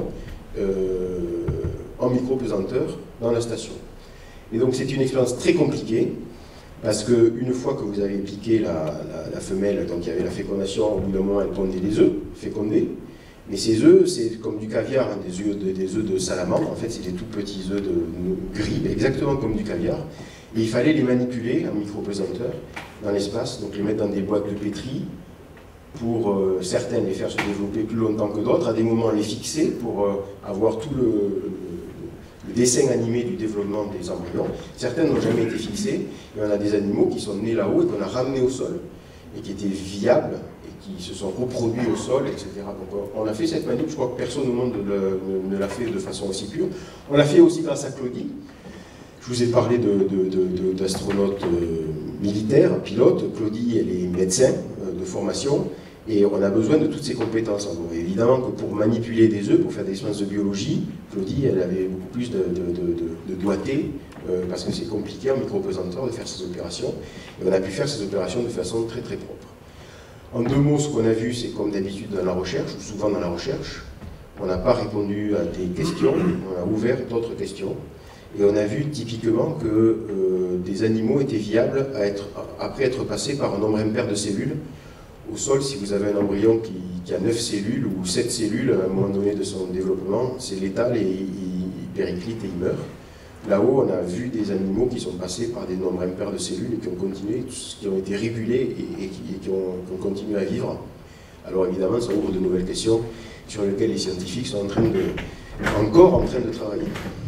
en micropesanteur dans la station. Et donc c'est une expérience très compliquée, parce qu'une fois que vous avez piqué la femelle, donc il y avait la fécondation, au bout d'un moment elle pondait des œufs fécondés, mais ces œufs, c'est comme du caviar, hein, des œufs de salamandre, en fait c'est des tout petits œufs gris, exactement comme du caviar, et il fallait les manipuler en micropesanteur dans l'espace, donc les mettre dans des boîtes de pétri, pour certaines les faire se développer plus longtemps que d'autres, à des moments les fixer pour avoir tout le dessin animé du développement des embryons. Certaines n'ont jamais été fixées, et on a des animaux qui sont nés là-haut et qu'on a ramenés au sol, et qui étaient viables, et qui se sont reproduits au sol, etc. Donc on a fait cette manip, je crois que personne au monde ne l'a fait de façon aussi pure. On l'a fait aussi grâce à Claudie. Je vous ai parlé d'astronautes militaires, pilotes. Claudie, elle est médecin de formation, et on a besoin de toutes ces compétences. Alors, évidemment que pour manipuler des œufs, pour faire des expériences de biologie, Claudie, elle avait beaucoup plus de doigté, parce que c'est compliqué en micropesanteur de faire ces opérations. Et on a pu faire ces opérations de façon très très propre. En deux mots, ce qu'on a vu, c'est comme d'habitude dans la recherche, ou souvent dans la recherche, on n'a pas répondu à des questions, on a ouvert d'autres questions. Et on a vu typiquement que des animaux étaient viables après être passés par un nombre impair de cellules. Au sol, si vous avez un embryon qui a 9 cellules ou 7 cellules à un moment donné de son développement, c'est létal et il périclite et il meurt. Là-haut, on a vu des animaux qui sont passés par des nombres impairs de cellules et qui ont continué, qui ont été régulés et qui ont continué à vivre. Alors évidemment, ça ouvre de nouvelles questions sur lesquelles les scientifiques sont encore en train de travailler.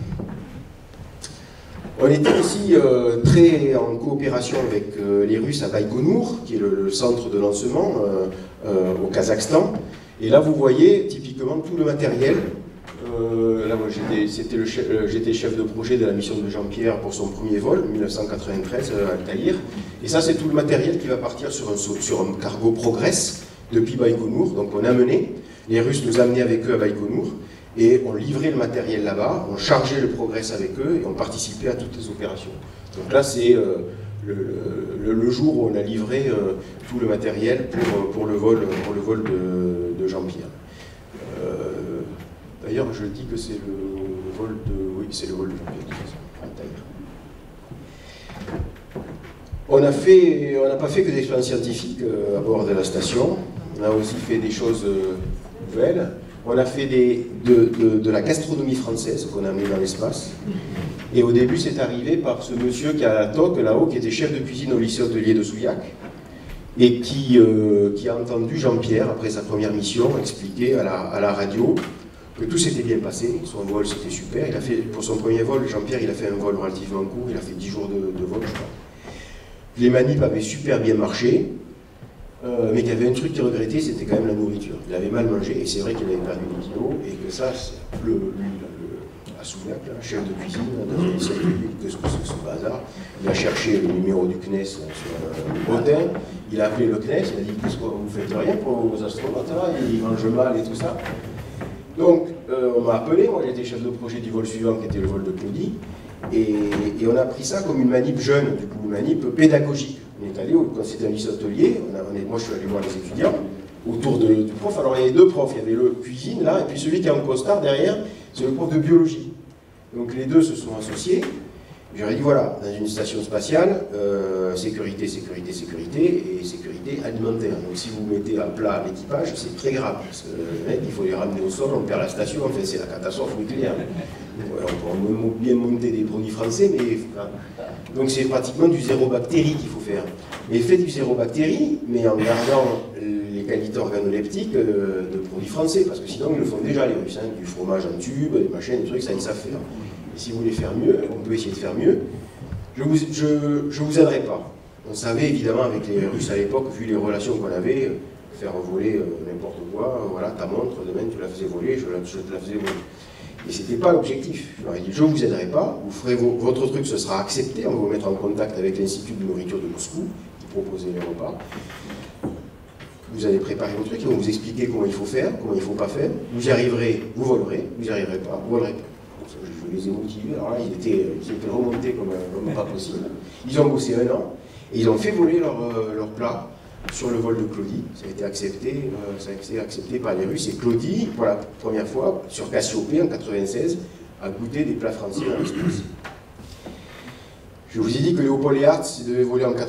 On était aussi très en coopération avec les Russes à Baïkonour, qui est le centre de lancement au Kazakhstan. Et là, vous voyez typiquement tout le matériel. Là, moi, j'étais chef de projet de la mission de Jean-Pierre pour son premier vol, 1993, à Altaïr. Et ça, c'est tout le matériel qui va partir sur un cargo Progress depuis Baïkonour. Donc, on a mené. Les Russes nous amenaient avec eux à Baïkonour. Et on livrait le matériel là-bas, on chargeait le Progress avec eux et on participait à toutes les opérations. Donc là, c'est le jour où on a livré tout le matériel pour le vol de Jean-Pierre. D'ailleurs, je dis que c'est le vol de... Oui, c'est le vol de Jean-Pierre. On n'a pas fait que des expériences scientifiques à bord de la station. On a aussi fait des choses nouvelles. On a fait de la gastronomie française qu'on a amené dans l'espace. Et au début, c'est arrivé par ce monsieur qui a la toque là-haut, qui était chef de cuisine au lycée hôtelier de Souillac, et qui a entendu Jean-Pierre, après sa première mission, expliquer à la radio que tout s'était bien passé, son vol c'était super. Il a fait, pour son premier vol, Jean-Pierre, il a fait un vol relativement court, il a fait 10 jours de vol, je crois. Les manips avaient super bien marché. Mais qu'il y avait un truc qu'il regrettait, c'était quand même la nourriture. Il avait mal mangé, et c'est vrai qu'il avait perdu des kilos, et que ça, lui, à Souillac, chef de cuisine, dans une cellule, qu'est-ce que c'est que ce bazar? Il a cherché le numéro du CNES sur un bottin, il a appelé le CNES, il a dit, qu'est-ce que vous faites rien pour vos astronautes, là, ils mangent mal et tout ça. Donc, on m'a appelé, moi j'étais chef de projet du vol suivant, qui était le vol de Claudie, et on a pris ça comme une manip jeune, du coup, une manip pédagogique. On est allé, quand c'était un lycée hôtelier, moi je suis allé voir les étudiants, autour du prof. Alors il y avait deux profs, il y avait le cuisine là, et puis celui qui est en costard derrière, c'est le prof de biologie. Donc les deux se sont associés. J'aurais dit voilà, dans une station spatiale, sécurité, sécurité, sécurité, et sécurité alimentaire. Donc si vous mettez à plat l'équipage, c'est très grave, parce que le mec, il faut les ramener au sol, on perd la station, en fait c'est la catastrophe nucléaire. Donc, on peut bien monter des produits français, mais... Donc c'est pratiquement du zéro bactérie qu'il faut faire. Mais faites du zéro bactérie, mais en gardant les qualités organoleptiques de produits français, parce que sinon ils le font déjà les Russes, hein, du fromage en tube, des machins, des trucs, ça ils savent faire. Et si vous voulez faire mieux, on peut essayer de faire mieux. Je vous aiderai pas. On savait évidemment avec les Russes à l'époque, vu les relations qu'on avait, faire voler n'importe quoi, voilà, ta montre, demain tu la faisais voler, je te la faisais voler. Et ce n'était pas l'objectif. Je leur ai dit, je ne vous aiderai pas, vous ferez votre truc, ce sera accepté, on va vous mettre en contact avec l'Institut de nourriture de Moscou, qui proposait les repas. Vous allez préparer vos trucs, ils vont vous expliquer comment il faut faire, comment il ne faut pas faire. Vous y arriverez, vous volerez, vous n'y arriverez pas, vous volerez pas. Je les ai motivés, alors là, ils étaient remontés comme pas possible. Ils ont bossé 1 an. Et ils ont fait voler leur plat sur le vol de Claudie. Ça a été accepté par les Russes. Et Claudie, pour la première fois, sur Cassiopée en 96, a goûté des plats français dans l'espace. Je vous ai dit que Léopold Hertz devait voler en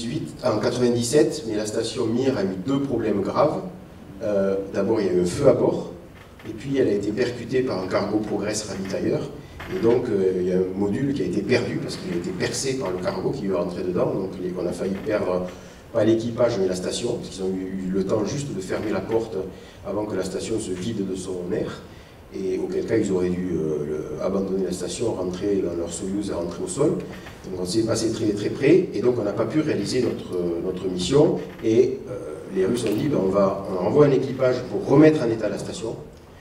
97, mais la station Mir a eu 2 problèmes graves. D'abord, il y a eu un feu à bord, et puis elle a été percutée par un cargo Progress ravitailleur. Et donc, il y a un module qui a été perdu parce qu'il a été percé par le cargo qui veut rentrer dedans. Donc, on a failli perdre, pas l'équipage, mais la station, parce qu'ils ont eu le temps juste de fermer la porte avant que la station se vide de son air. Et auquel cas ils auraient dû abandonner la station, rentrer dans leur Soyouz et rentrer au sol. Donc on s'est passé très très près, et donc on n'a pas pu réaliser notre mission. Et les Russes ont dit, ben on envoie un équipage pour remettre en état la station.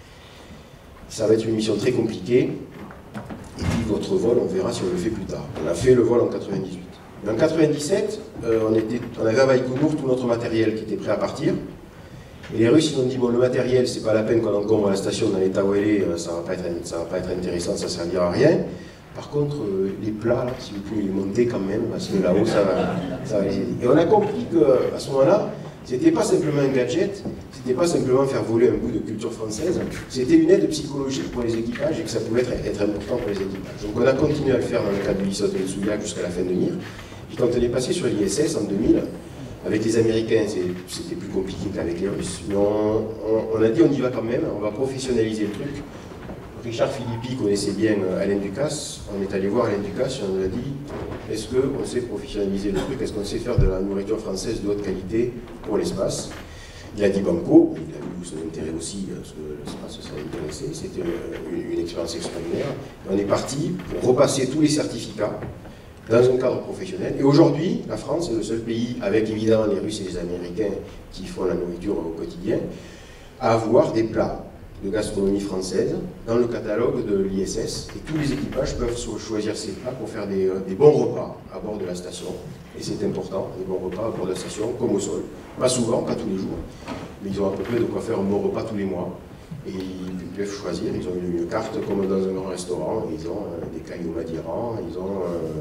Ça va être une mission très compliquée, et puis votre vol, on verra si on le fait plus tard. On a fait le vol en 98. Mais en 97, on avait à Baïkonour tout notre matériel qui était prêt à partir. Et les Russes, ils ont dit, bon, le matériel, c'est pas la peine qu'on encombre la station dans l'état où elle est, ça va pas être intéressant, ça servira à rien. Par contre, les plats, là, si vous pouvez les monter quand même, parce que là-haut, ça va les aider. Et on a compris qu'à ce moment-là, c'était pas simplement un gadget, c'était pas simplement faire voler un bout de culture française, c'était une aide psychologique pour les équipages et que ça pouvait être important pour les équipages. Donc on a continué à le faire dans le cadre du l'ISOT et de Souillac jusqu'à la fin de Mir. Et quand on est passé sur l'ISS en 2000, avec les Américains, c'était plus compliqué qu'avec les Russes. Mais on a dit on y va quand même, on va professionnaliser le truc. Richard Philippi connaissait bien Alain Ducasse. On est allé voir Alain Ducasse et on lui a dit est-ce qu'on sait professionnaliser le truc? Est-ce qu'on sait faire de la nourriture française de haute qualité pour l'espace? Il a dit banco, il a eu son intérêt aussi, parce que l'espace s'est intéressé. C'était une expérience extraordinaire. On est parti pour repasser tous les certificats dans un cadre professionnel. Et aujourd'hui, la France est le seul pays, avec évidemment les Russes et les Américains qui font la nourriture au quotidien, à avoir des plats de gastronomie française dans le catalogue de l'ISS. Et tous les équipages peuvent choisir ces plats pour faire des bons repas à bord de la station. Et c'est important, des bons repas à bord de la station, comme au sol. Pas souvent, pas tous les jours, mais ils ont à peu près de quoi faire un bon repas tous les mois. Et ils peuvent choisir, ils ont une carte comme dans un grand restaurant, ils ont des cailloux madiran, ils ont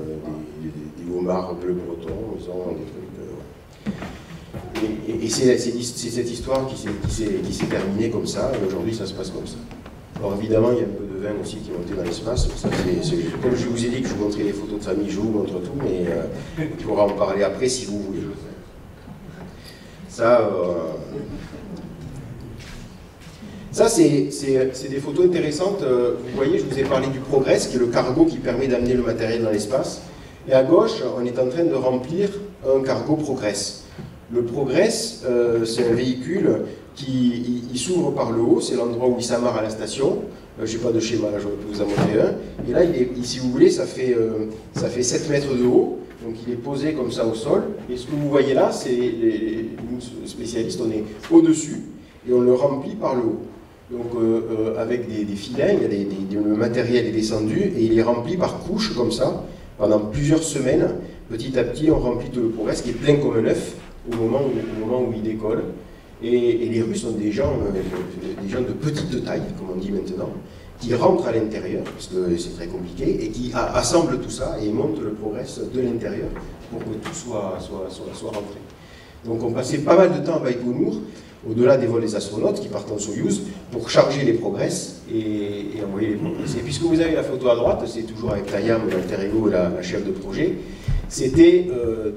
des homards bleu breton, ils ont des trucs. Et c'est cette histoire qui s'est terminée comme ça, et aujourd'hui ça se passe comme ça. Alors évidemment, il y a un peu de vin aussi qui est monté dans l'espace. Comme je vous ai dit que je vous montrais les photos de famille, je vous montre tout, mais on pourra en parler après si vous voulez. Ça, c'est des photos intéressantes. Vous voyez, je vous ai parlé du Progress, qui est le cargo qui permet d'amener le matériel dans l'espace. Et à gauche, on est en train de remplir un cargo Progress. Le Progress, c'est un véhicule qui s'ouvre par le haut, c'est l'endroit où il s'amarre à la station. Je n'ai pas de schéma, là, j'aurais pu vous en montrer un. Et là, si vous voulez, ça fait 7 mètres de haut. Donc il est posé comme ça au sol. Et ce que vous voyez là, c'est nous, spécialistes, on est au-dessus et on le remplit par le haut. Donc avec des filets, le matériel est descendu et il est rempli par couches comme ça. Pendant plusieurs semaines, petit à petit, on remplit tout le Progress qui est plein comme un œuf au moment où il décolle. Et les Russes sont des gens de petite taille, comme on dit maintenant, qui rentrent à l'intérieur, parce que c'est très compliqué, et qui assemblent tout ça et montent le Progress de l'intérieur pour que tout soit rentré. Donc on passait pas mal de temps à Baïkonour, au-delà des vols des astronautes qui partent en Soyouz, pour charger les Progress et envoyer les Progress. Et puisque vous avez la photo à droite, c'est toujours avec Tayam, l'alter ego, la chef de projet, c'était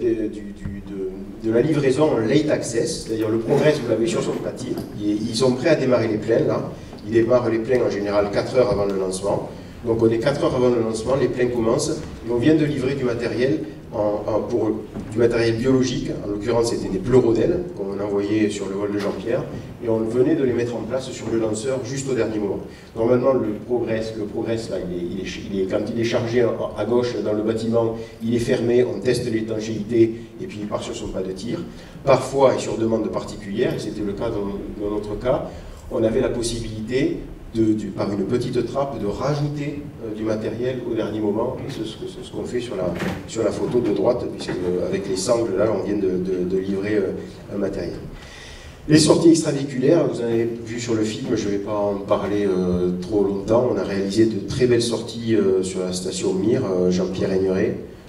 de la livraison en late access, c'est-à-dire le Progress, vous l'avez sur son plateau, ils sont prêts à démarrer les planes là. Ils démarrent les planes en général 4 heures avant le lancement. Donc on est 4 heures avant le lancement, les planes commencent, et on vient de livrer du matériel, du matériel biologique, en l'occurrence c'était des pleurodèles qu'on envoyait sur le vol de Jean-Pierre, et on venait de les mettre en place sur le lanceur juste au dernier moment. Normalement le Progress là, quand il est chargé à gauche dans le bâtiment, il est fermé, on teste l'étanchéité, et puis il part sur son pas de tir. Parfois, et sur demande particulière, et c'était le cas dans notre cas, on avait la possibilité, par une petite trappe, de rajouter du matériel au dernier moment. Et c'est ce qu'on fait sur la photo de droite, puisque avec les sangles, là, on vient de livrer un matériel. Les sorties extravéhiculaires, vous en avez vu sur le film, je ne vais pas en parler trop longtemps. On a réalisé de très belles sorties sur la station Mir, Jean-Pierre Aigneret,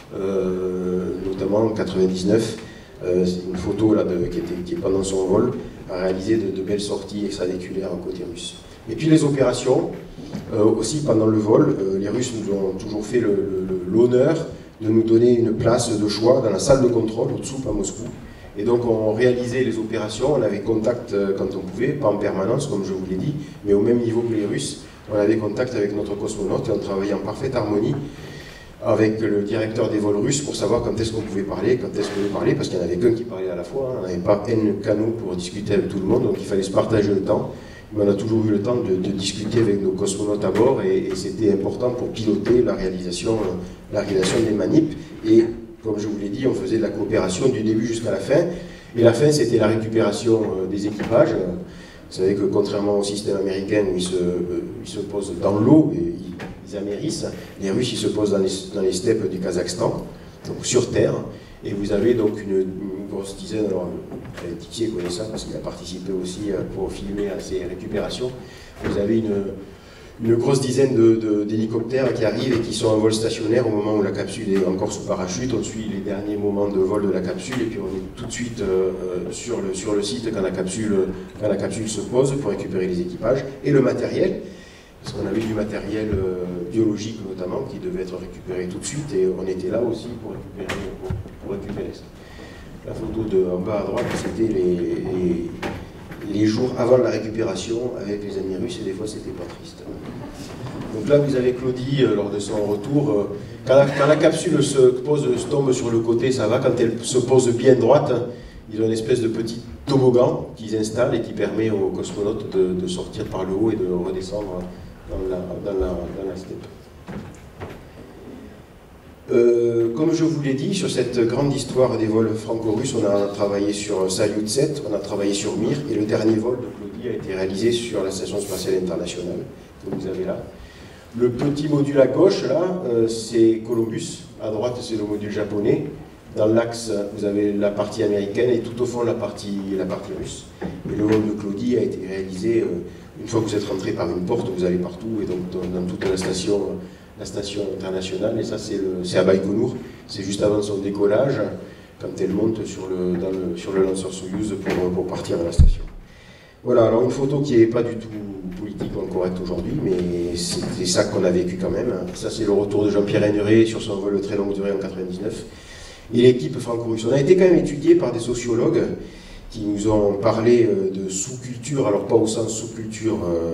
notamment en 99. C'est une photo là, qui est pendant son vol, a réalisé de belles sorties extravéhiculaires côté russe. Et puis les opérations, aussi pendant le vol, les Russes nous ont toujours fait l'honneur de nous donner une place de choix dans la salle de contrôle au-dessous à Moscou. Et donc on réalisait les opérations, on avait contact quand on pouvait, pas en permanence comme je vous l'ai dit, mais au même niveau que les Russes. On avait contact avec notre cosmonaute et on travaillait en parfaite harmonie avec le directeur des vols russes pour savoir quand est-ce qu'on pouvait parler, quand est-ce qu'on pouvait parler, parce qu'il n'y en avait qu'un qui parlait à la fois, hein. On n'avait pas N canaux pour discuter avec tout le monde, donc il fallait se partager le temps. Mais on a toujours eu le temps de discuter avec nos cosmonautes à bord et c'était important pour piloter la réalisation des manips. Et comme je vous l'ai dit, on faisait de la coopération du début jusqu'à la fin. Et la fin, c'était la récupération des équipages. Vous savez que contrairement au système américain où ils se posent dans l'eau, ils amérissent, les Russes ils se posent dans les steppes du Kazakhstan, donc sur terre, et vous avez donc une grosse dizaine, alors Tixier connaît ça parce qu'il a participé aussi pour filmer à ces récupérations, vous avez une grosse dizaine d'hélicoptères qui arrivent et qui sont en vol stationnaire au moment où la capsule est encore sous parachute. On suit les derniers moments de vol de la capsule et puis on est tout de suite sur le site quand la capsule se pose pour récupérer les équipages et le matériel, parce qu'on avait du matériel biologique notamment qui devait être récupéré tout de suite et on était là aussi pour récupérer ça. La photo en bas à droite, c'était les jours avant la récupération avec les amis russes et des fois c'était pas triste. Donc là vous avez Claudie lors de son retour, quand la capsule tombe sur le côté ça va, quand elle se pose bien droite, ils ont une espèce de petit toboggan qu'ils installent et qui permet aux cosmonautes de sortir par le haut et de redescendre dans la steppe. Comme je vous l'ai dit, sur cette grande histoire des vols franco-russes, on a travaillé sur Salyut 7, on a travaillé sur Mir, et le dernier vol de Claudie a été réalisé sur la Station Spatiale Internationale, que vous avez là. Le petit module à gauche, là, c'est Columbus, à droite, c'est le module japonais. Dans l'axe, vous avez la partie américaine, et tout au fond, la partie russe. Et le vol de Claudie a été réalisé, une fois que vous êtes rentré par une porte, vous allez partout, et donc dans toute la station internationale, et ça c'est à Baïkonour, c'est juste avant son décollage, quand elle monte sur le lanceur Soyouz pour partir à la station. Voilà, alors une photo qui n'est pas du tout politiquement correcte aujourd'hui, mais c'est ça qu'on a vécu quand même. Ça c'est le retour de Jean-Pierre Aigneret sur son vol de très longue durée en 99. Et l'équipe franco-russe, on a été quand même étudié par des sociologues qui nous ont parlé de sous-culture, alors pas au sens sous-culture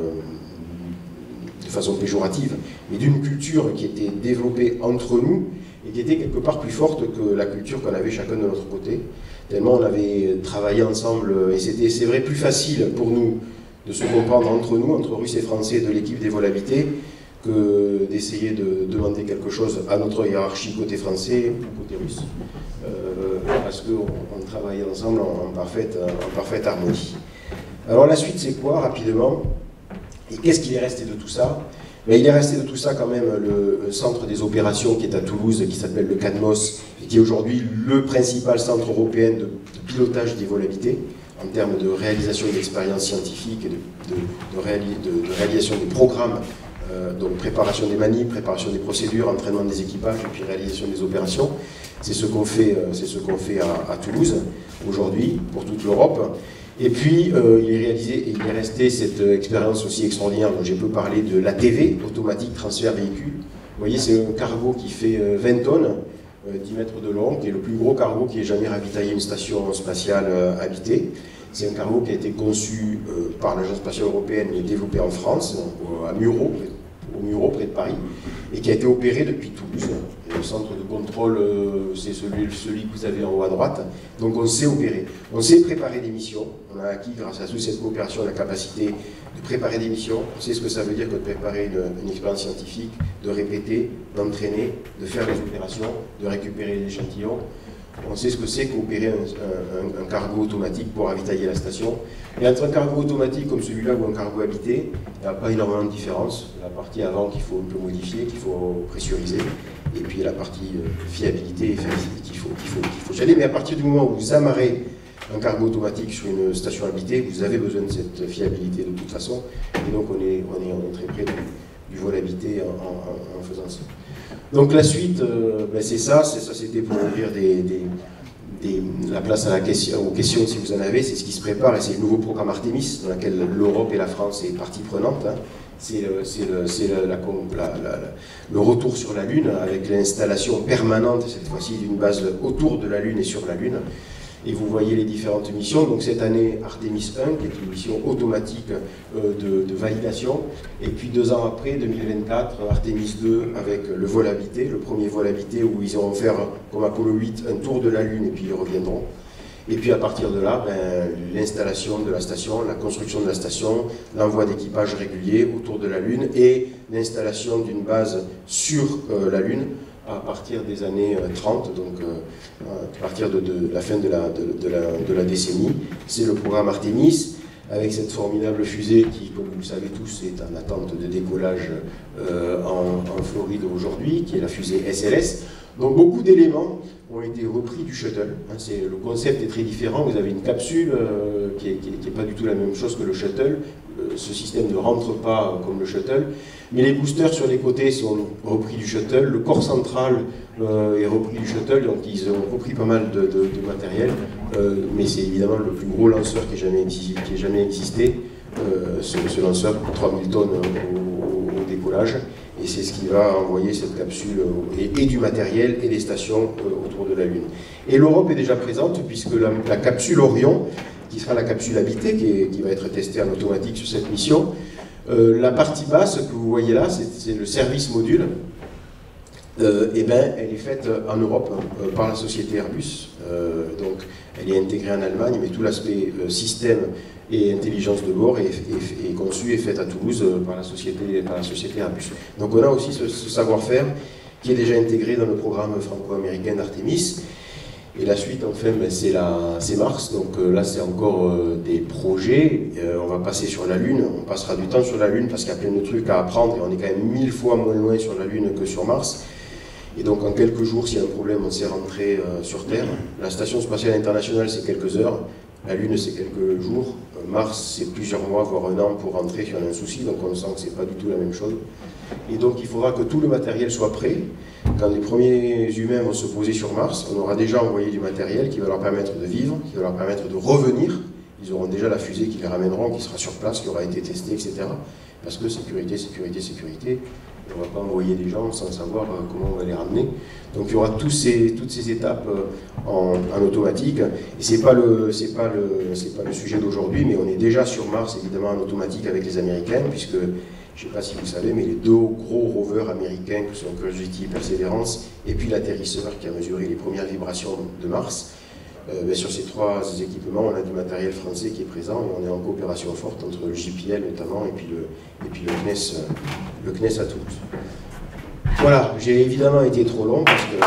de façon péjorative, mais d'une culture qui était développée entre nous et qui était quelque part plus forte que la culture qu'on avait chacun de notre côté. Tellement on avait travaillé ensemble, et c'est vrai, plus facile pour nous de se comprendre entre nous, entre Russes et Français de l'équipe des vols habités, que d'essayer de demander quelque chose à notre hiérarchie côté français ou côté russe, parce qu'on travaillait ensemble en parfaite harmonie. Alors la suite c'est quoi, rapidement? Et qu'est-ce qu'il est resté de tout ça? Mais il est resté de tout ça quand même le centre des opérations qui est à Toulouse, qui s'appelle le CADMOS, et qui est aujourd'hui le principal centre européen de pilotage des vols habités, en termes de réalisation d'expériences scientifiques et de réalisation des programmes, donc préparation des manips, préparation des procédures, entraînement des équipages et puis réalisation des opérations. C'est ce qu'on fait à Toulouse aujourd'hui pour toute l'Europe. Et puis, il est resté cette expérience aussi extraordinaire dont j'ai peu parlé de l'ATV, automatique transfert véhicule. Vous voyez, c'est un cargo qui fait 20 tonnes, 10 mètres de long, qui est le plus gros cargo qui ait jamais ravitaillé une station spatiale habitée. C'est un cargo qui a été conçu par l'Agence spatiale européenne et développé en France, à Muro, au Muro, près de Paris, et qui a été opéré depuis Toulouse. Et le centre de contrôle, c'est celui que vous avez en haut à droite. Donc on sait opérer, on sait préparer des missions. On a acquis, grâce à toute cette coopération, la capacité de préparer des missions. On sait ce que ça veut dire que de préparer une expérience scientifique, de répéter, d'entraîner, de faire les opérations, de récupérer les échantillons. On sait ce que c'est qu'opérer un cargo automatique pour ravitailler la station. Et entre un cargo automatique comme celui-là ou un cargo habité, il n'y a pas énormément de différence. La partie avant qu'il faut un peu modifier, qu'il faut pressuriser, et puis la partie fiabilité et fiabilité qu'il faut gérer. Mais à partir du moment où vous amarrez un cargo automatique sur une station habitée, vous avez besoin de cette fiabilité de toute façon. Et donc on est très près du vol habité en faisant ça. Donc la suite, ben c'est ça c'était pour ouvrir la place aux questions si vous en avez, c'est ce qui se prépare et c'est le nouveau programme Artemis dans lequel l'Europe et la France est partie prenante. Hein. C'est le retour sur la Lune avec l'installation permanente cette fois-ci d'une base autour de la Lune et sur la Lune. Et vous voyez les différentes missions. Donc cette année, Artemis 1, qui est une mission automatique de validation. Et puis 2 ans après, 2024, Artemis 2 avec le vol habité, le premier vol habité où ils vont faire, comme Apollo 8, un tour de la Lune et puis ils reviendront. Et puis à partir de là, ben, l'installation de la station, la construction de la station, l'envoi d'équipages réguliers autour de la Lune et l'installation d'une base sur la Lune à partir des années 30, donc à partir de la fin de la décennie. C'est le programme Artemis, avec cette formidable fusée qui, comme vous le savez tous, est en attente de décollage en Floride aujourd'hui, qui est la fusée SLS. Donc beaucoup d'éléments ont été repris du shuttle. Le concept est très différent. Vous avez une capsule qui n'est pas du tout la même chose que le shuttle. Ce système ne rentre pas comme le shuttle. Mais les boosters sur les côtés sont repris du shuttle. Le corps central est repris du shuttle. Donc ils ont repris pas mal de matériel. Mais c'est évidemment le plus gros lanceur qui ait jamais existé. Ce lanceur, 3000 tonnes au décollage. Et c'est ce qui va envoyer cette capsule et du matériel et des stations autour de la Lune. Et l'Europe est déjà présente puisque la capsule Orion, qui sera la capsule habitée, qui va être testée en automatique sur cette mission, la partie basse que vous voyez là, c'est le service module. Eh ben, elle est faite en Europe par la société Airbus. Donc, elle est intégrée en Allemagne, mais tout l'aspect système et intelligence de bord est conçu et fait à Toulouse par la société Airbus. Donc on a aussi ce savoir-faire qui est déjà intégré dans le programme franco-américain d'Artemis. Et la suite, enfin, ben, c'est Mars. Donc là, c'est encore des projets. On va passer sur la Lune. On passera du temps sur la Lune parce qu'il y a plein de trucs à apprendre et on est quand même 1000 fois moins loin sur la Lune que sur Mars. Et donc en quelques jours, s'il y a un problème, on sait rentrer sur Terre. La Station spatiale internationale, c'est quelques heures. La Lune, c'est quelques jours. Mars, c'est plusieurs mois, voire un an pour rentrer si on a un souci. Donc on sent que c'est pas du tout la même chose. Et donc il faudra que tout le matériel soit prêt. Quand les premiers humains vont se poser sur Mars, on aura déjà envoyé du matériel qui va leur permettre de vivre, qui va leur permettre de revenir. Ils auront déjà la fusée qui les ramèneront, qui sera sur place, qui aura été testée, etc. Parce que sécurité, sécurité, sécurité. On ne va pas envoyer des gens sans savoir comment on va les ramener. Donc il y aura toutes ces étapes en automatique. Et ce n'est pas le sujet d'aujourd'hui, mais on est déjà sur Mars, évidemment, en automatique avec les Américains, puisque, je ne sais pas si vous savez, mais les 2 gros rovers américains, que sont Curiosity et Perseverance, et puis l'atterrisseur qui a mesuré les premières vibrations de Mars, sur ces 3 équipements, on a du matériel français qui est présent et on est en coopération forte entre le JPL notamment et puis le CNES à Toulouse. Voilà, j'ai évidemment été trop long parce que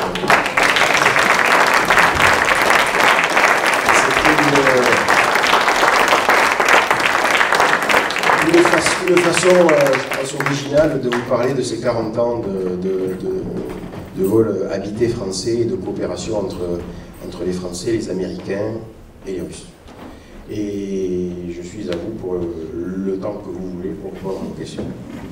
c'était une façon, je pense, originale de vous parler de ces 40 ans de vol habité français et de coopération entre les Français, les Américains et les Russes. Et je suis à vous pour le temps que vous voulez pour répondre à vos questions.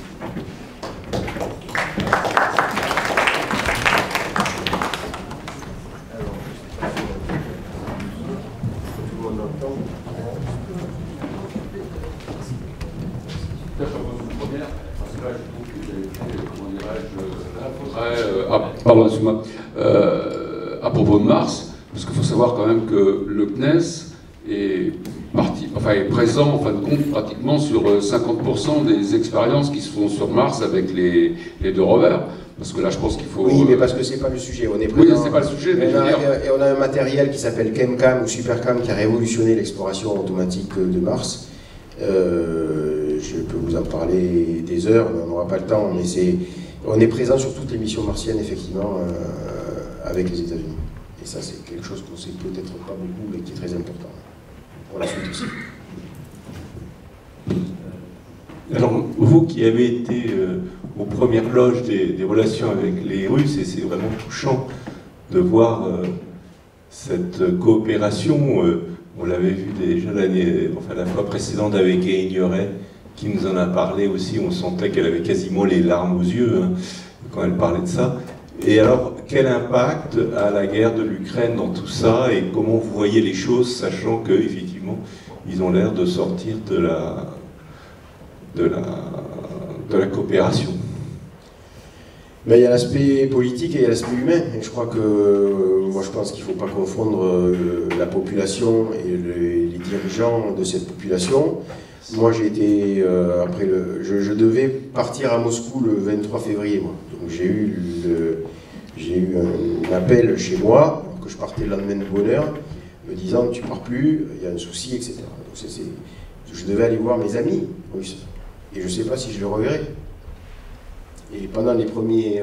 Pardon, excuse-moi. À propos de Mars, parce qu'il faut savoir quand même que le CNES est présent, en fin de compte, pratiquement sur 50% des expériences qui se font sur Mars avec les 2 rovers. Parce que là, je pense qu'il faut... Oui, mais parce que c'est pas le sujet. On est présent, oui, c'est pas le sujet, mais et on a un matériel qui s'appelle ChemCam ou SuperCam qui a révolutionné l'exploration automatique de Mars. Je peux vous en parler des heures, mais on n'aura pas le temps. Mais on est présent sur toutes les missions martiennes, effectivement, avec les États-Unis. Et ça, c'est quelque chose qu'on ne sait peut-être pas beaucoup, mais qui est très important. Pour la suite aussi. Alors, vous qui avez été aux premières loges des relations avec les Russes, et c'est vraiment touchant de voir cette coopération. On l'avait vu déjà la fois précédente avec Ignoret, qui nous en a parlé aussi. On sentait qu'elle avait quasiment les larmes aux yeux hein, quand elle parlait de ça. Et alors, quel impact a la guerre de l'Ukraine dans tout ça et comment vous voyez les choses, sachant qu'effectivement, ils ont l'air de sortir de la coopération? Mais il y a l'aspect politique et il y a l'aspect humain. Et je crois que, moi je pense qu'il ne faut pas confondre la population et les dirigeants de cette population. Moi j'ai été, je devais partir à Moscou le 23 février. Moi. Donc j'ai eu un appel chez moi, alors que je partais le lendemain de bonne heure, me disant tu pars plus, il y a un souci, etc. Donc je devais aller voir mes amis russes. Et je ne sais pas si je les reverrai. Et pendant les premiers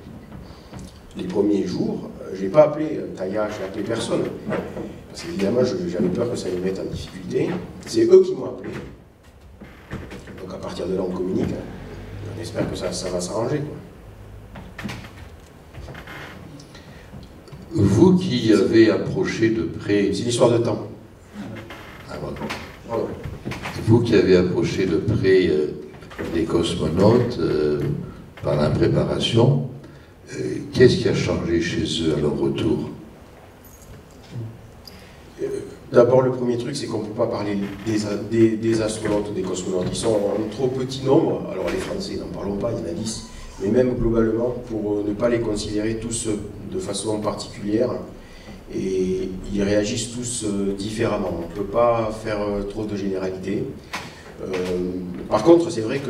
jours, je n'ai pas appelé Taïa, je n'ai appelé personne. Parce qu'évidemment, j'avais peur que ça les mette en difficulté. C'est eux qui m'ont appelé. Donc à partir de là, on communique. On espère que ça va s'arranger. Vous qui avez approché de près... C'est l'histoire de temps. Ah, bon. Vous qui avez approché de près les cosmonautes par la préparation, qu'est-ce qui a changé chez eux à leur retour? D'abord, le premier truc, c'est qu'on ne peut pas parler des astronautes ou des cosmonautes. Ils sont en trop petit nombre. Alors les Français, n'en parlons pas, il y en a 10. Mais même globalement, pour ne pas les considérer tous de façon particulière. Et ils réagissent tous différemment. On ne peut pas faire trop de généralités. Par contre, c'est vrai que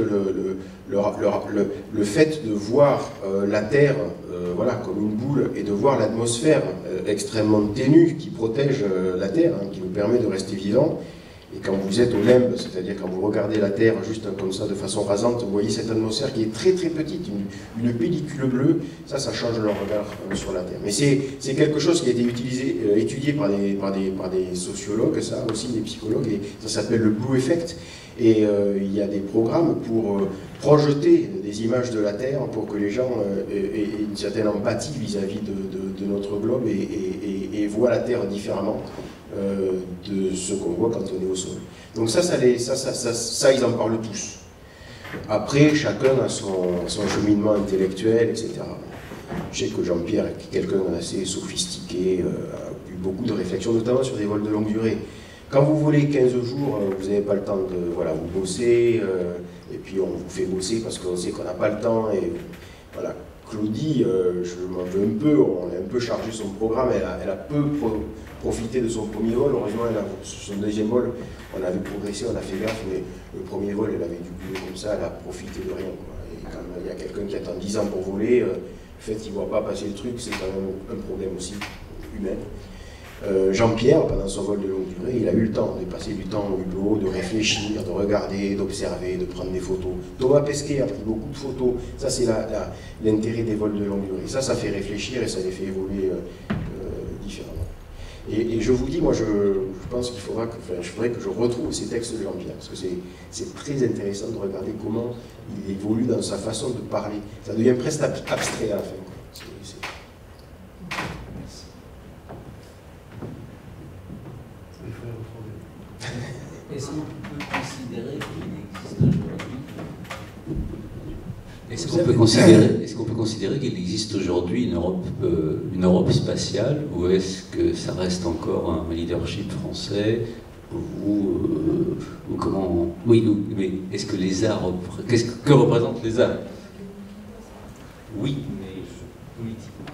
le fait de voir la Terre voilà, comme une boule et de voir l'atmosphère extrêmement ténue qui protège la Terre, hein, qui nous permet de rester vivants, et quand vous êtes au limbe, c'est-à-dire quand vous regardez la Terre juste comme ça de façon rasante, vous voyez cette atmosphère qui est très très petite, une pellicule bleue, ça change leur regard sur la Terre. Mais c'est quelque chose qui a été étudié par des sociologues, ça aussi des psychologues, et ça s'appelle le Blue Effect. Et il y a des programmes pour projeter des images de la Terre pour que les gens aient une certaine empathie vis-à-vis de notre globe et voient la Terre différemment de ce qu'on voit quand on est au sol. Donc ça ils en parlent tous. Après, chacun a son cheminement intellectuel, etc. Je sais que Jean-Pierre est quelqu'un d'assez sophistiqué, a eu beaucoup de réflexions, notamment sur des vols de longue durée. Quand vous volez 15 jours, vous n'avez pas le temps de vous bosser, et puis on vous fait bosser parce qu'on sait qu'on n'a pas le temps. Et voilà, Claudie, je m'en veux un peu, on a un peu chargé son programme, elle a peu profité de son premier vol. Heureusement, son deuxième vol, on avait progressé, on a fait gaffe, mais le premier vol, elle avait du boulot comme ça, elle a profité de rien. Quoi. Et quand il y a quelqu'un qui attend 10 ans pour voler, le fait qu'il ne voit pas passer le truc, c'est quand même un problème aussi humain. Jean-Pierre, pendant son vol de longue durée, il a eu le temps de passer du temps au hublot, de réfléchir, de regarder, d'observer, de prendre des photos. Thomas Pesquet a pris beaucoup de photos. Ça, c'est l'intérêt des vols de longue durée. Ça fait réfléchir et ça les fait évoluer différemment. Et je vous dis, moi, je pense qu'il faudrait que je retrouve ces textes de Jean-Pierre, parce que c'est très intéressant de regarder comment il évolue dans sa façon de parler. Ça devient presque abstrait à la fin. Est-ce qu'on peut considérer qu'il existe aujourd'hui Est-ce qu'on peut considérer qu'il existe aujourd'hui une Europe spatiale, ou est-ce que ça reste encore un leadership français ou comment? Oui, mais est-ce que l'ESA que représente l'ESA? Oui, mais politiquement.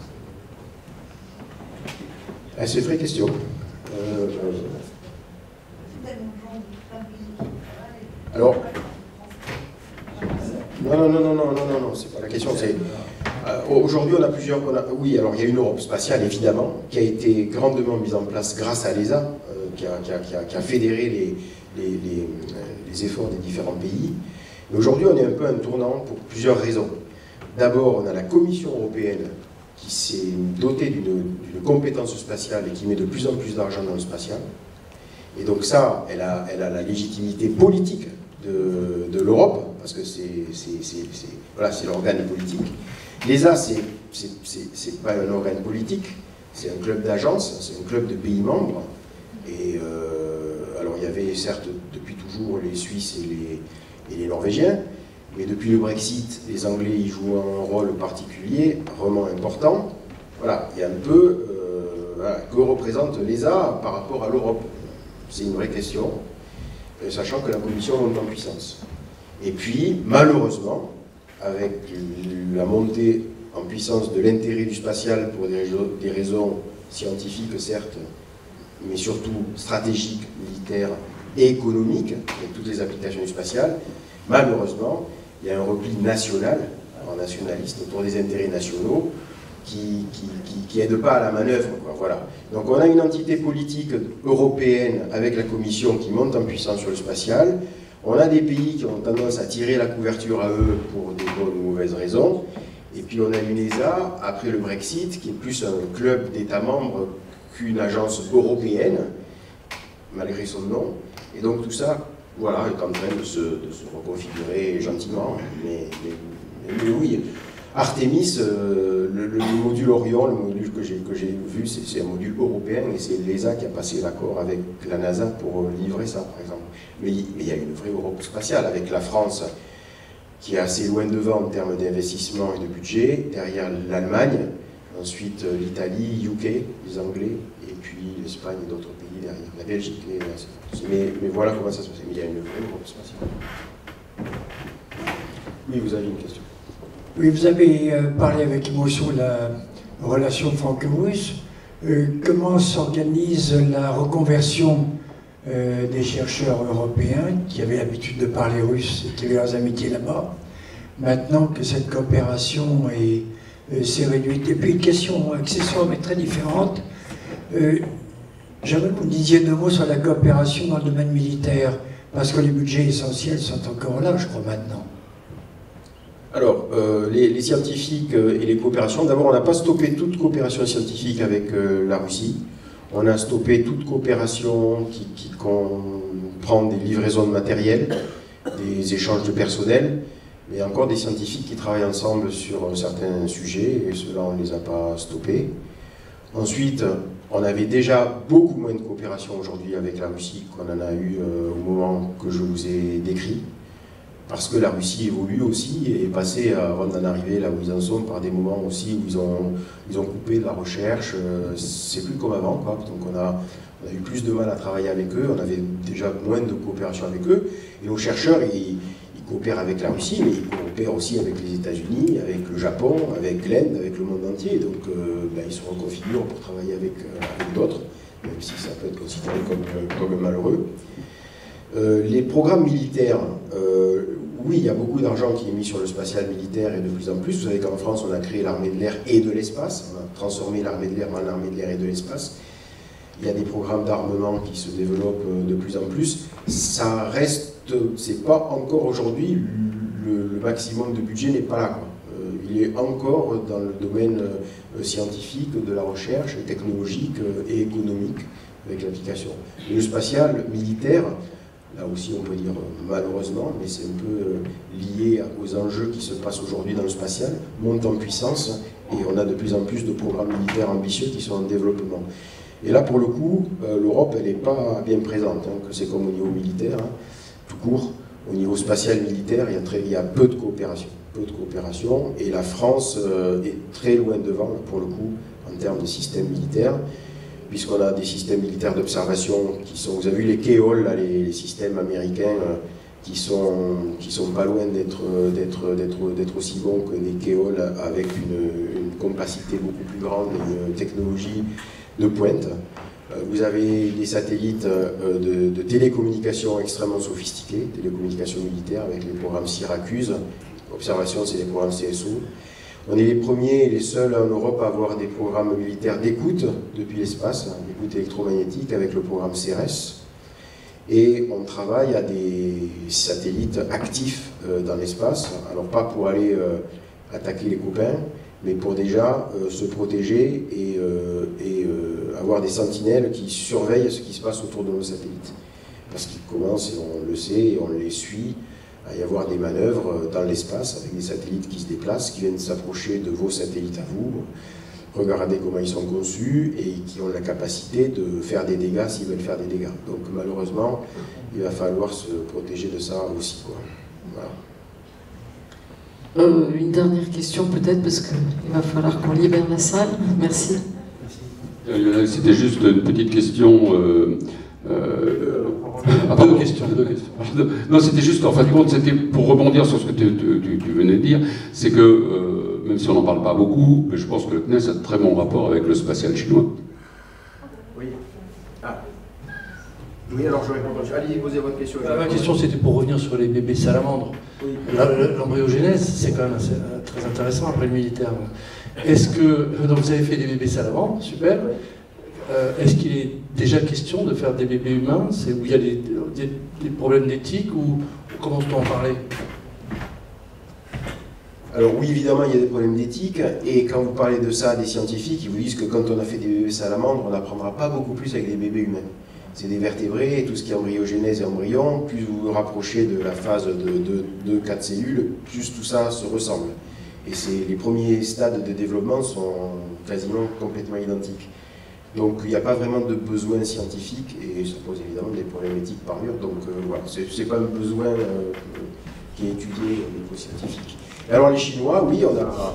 C'est une vraie question. Alors, non, c'est pas la question. Aujourd'hui, on a plusieurs. Oui, alors il y a une Europe spatiale, évidemment, qui a été grandement mise en place grâce à l'ESA, qui a fédéré les efforts des différents pays. Mais aujourd'hui, on est un peu à un tournant pour plusieurs raisons. D'abord, on a la Commission européenne qui s'est dotée d'une compétence spatiale et qui met de plus en plus d'argent dans le spatial. Et donc ça, elle a la légitimité politique de l'Europe, parce que c'est l'organe politique. L'ESA, c'est pas un organe politique, c'est un club d'agences, c'est un club de pays membres. Et alors il y avait certes depuis toujours les Suisses et les Norvégiens. Mais depuis le Brexit, les Anglais y jouent un rôle particulier, vraiment important. Voilà, il y a un peu voilà, que représente l'ESA par rapport à l'Europe. C'est une vraie question, sachant que la Commission monte en puissance. Et puis, malheureusement, avec la montée en puissance de l'intérêt du spatial pour des raisons scientifiques, certes, mais surtout stratégiques, militaires et économiques, avec toutes les applications du spatial, malheureusement, il y a un repli national, alors nationaliste, autour des intérêts nationaux, qui n'aide pas à la manœuvre, quoi, voilà. Donc on a une entité politique européenne avec la Commission qui monte en puissance sur le spatial. On a des pays qui ont tendance à tirer la couverture à eux pour des bonnes ou mauvaises raisons. Et puis on a une ESA, après le Brexit, qui est plus un club d'États membres qu'une agence européenne, malgré son nom. Et donc tout ça, voilà, est en train de se reconfigurer gentiment. Mais oui, Artemis, le module Orion, le module que j'ai vu, c'est un module européen et c'est l'ESA qui a passé l'accord avec la NASA pour livrer ça, par exemple. Mais il y a une vraie Europe spatiale avec la France qui est assez loin devant en termes d'investissement et de budget, derrière l'Allemagne, ensuite l'Italie, UK, les Anglais, et puis l'Espagne et d'autres pays derrière, la Belgique. Mais voilà comment ça se passe. Il y a une vraie Europe spatiale. Oui, vous avez une question. Oui, vous avez parlé avec émotion de la relation franco-russe. Comment s'organise la reconversion des chercheurs européens qui avaient l'habitude de parler russe et qui avaient leurs amitiés là-bas, maintenant que cette coopération s'est réduite? Et puis une question accessoire mais très différente. J'aimerais que vous me disiez 2 mots sur la coopération dans le domaine militaire, parce que les budgets essentiels sont encore là, je crois, maintenant. Alors, les scientifiques et les coopérations, d'abord on n'a pas stoppé toute coopération scientifique avec la Russie. On a stoppé toute coopération qui comprend des livraisons de matériel, des échanges de personnel, mais encore des scientifiques qui travaillent ensemble sur certains sujets, et ceux-là on ne les a pas stoppés. Ensuite, on avait déjà beaucoup moins de coopération aujourd'hui avec la Russie qu'on en a eu au moment que je vous ai décrit. Parce que la Russie évolue aussi et est passée, avant d'en arriver là où ils en sont, par des moments aussi où ils ont coupé de la recherche. C'est plus comme avant, quoi. Donc on a eu plus de mal à travailler avec eux, on avait déjà moins de coopération avec eux. Et nos chercheurs, ils coopèrent avec la Russie, mais ils coopèrent aussi avec les États-Unis, avec le Japon, avec l'Inde, avec le monde entier. Donc ils se reconfigurent pour travailler avec d'autres, même si ça peut être considéré comme malheureux. Les programmes militaires, oui, il y a beaucoup d'argent qui est mis sur le spatial militaire et de plus en plus. Vous savez qu'en France, on a créé l'armée de l'air et de l'espace. On a transformé l'armée de l'air en armée de l'air et de l'espace. Il y a des programmes d'armement qui se développent de plus en plus. Ça reste, c'est pas encore aujourd'hui, le maximum de budget n'est pas là, quoi. Il est encore dans le domaine scientifique, de la recherche, technologique et économique avec l'application. Et le spatial militaire, là aussi on peut dire malheureusement, mais c'est un peu lié aux enjeux qui se passent aujourd'hui dans le spatial, monte en puissance et on a de plus en plus de programmes militaires ambitieux qui sont en développement. Et là pour le coup, l'Europe elle n'est pas bien présente, hein, que c'est comme au niveau militaire, hein, tout court. Au niveau spatial militaire, il y a peu de coopération, et la France est très loin devant pour le coup en termes de système militaire, puisqu'on a des systèmes militaires d'observation qui sont, vous avez vu les KEOL, là, les systèmes américains qui sont pas loin d'être aussi bons que des KEOL, avec une capacité beaucoup plus grande et une technologie de pointe. Vous avez des satellites de télécommunications extrêmement sophistiqués, télécommunications militaires avec les programmes Syracuse. Observation, c'est les programmes CSO. On est les premiers et les seuls en Europe à avoir des programmes militaires d'écoute depuis l'espace, d'écoute électromagnétique avec le programme CERES. Et on travaille à des satellites actifs dans l'espace, alors pas pour aller attaquer les copains, mais pour déjà se protéger et avoir des sentinelles qui surveillent ce qui se passe autour de nos satellites. Parce qu'ils commencent, et on le sait, et on les suit, à y avoir des manœuvres dans l'espace avec des satellites qui se déplacent, qui viennent s'approcher de vos satellites à vous, regarder comment ils sont conçus et qui ont la capacité de faire des dégâts s'ils veulent faire des dégâts. Donc malheureusement, il va falloir se protéger de ça aussi, quoi. Voilà. Une dernière question peut-être, parce qu'il va falloir qu'on libère la salle. Merci. C'était juste une petite question. Deux questions. Non, c'était juste, en fin de compte, c'était pour rebondir sur ce que tu venais de dire, c'est que, même si on n'en parle pas beaucoup, mais je pense que le CNES a de très bons rapports avec le spatial chinois. Oui. Ah. Oui, alors je réponds. Allez-y, posez votre question. Ma question, c'était pour revenir sur les bébés salamandres. Oui. L'embryogénèse, c'est quand même très intéressant après le militaire. Est-ce que, donc vous avez fait des bébés salamandres, super. Oui. Est-ce qu'il est déjà question de faire des bébés humains, où il y a des problèmes d'éthique, ou comment peut-on en parler? Alors oui, évidemment, il y a des problèmes d'éthique, et quand vous parlez de ça à des scientifiques, ils vous disent que quand on a fait des bébés salamandres, on n'apprendra pas beaucoup plus avec des bébés humains. C'est des vertébrés, et tout ce qui est embryogénèse et embryon, plus vous vous rapprochez de la phase de 4 cellules, plus tout ça se ressemble. Et les premiers stades de développement sont quasiment complètement identiques. Donc il n'y a pas vraiment de besoin scientifique, et ça pose évidemment des problèmes éthiques par ailleurs, donc voilà, c'est pas un besoin qui est étudié au niveau scientifique. Et alors les Chinois, oui, on a...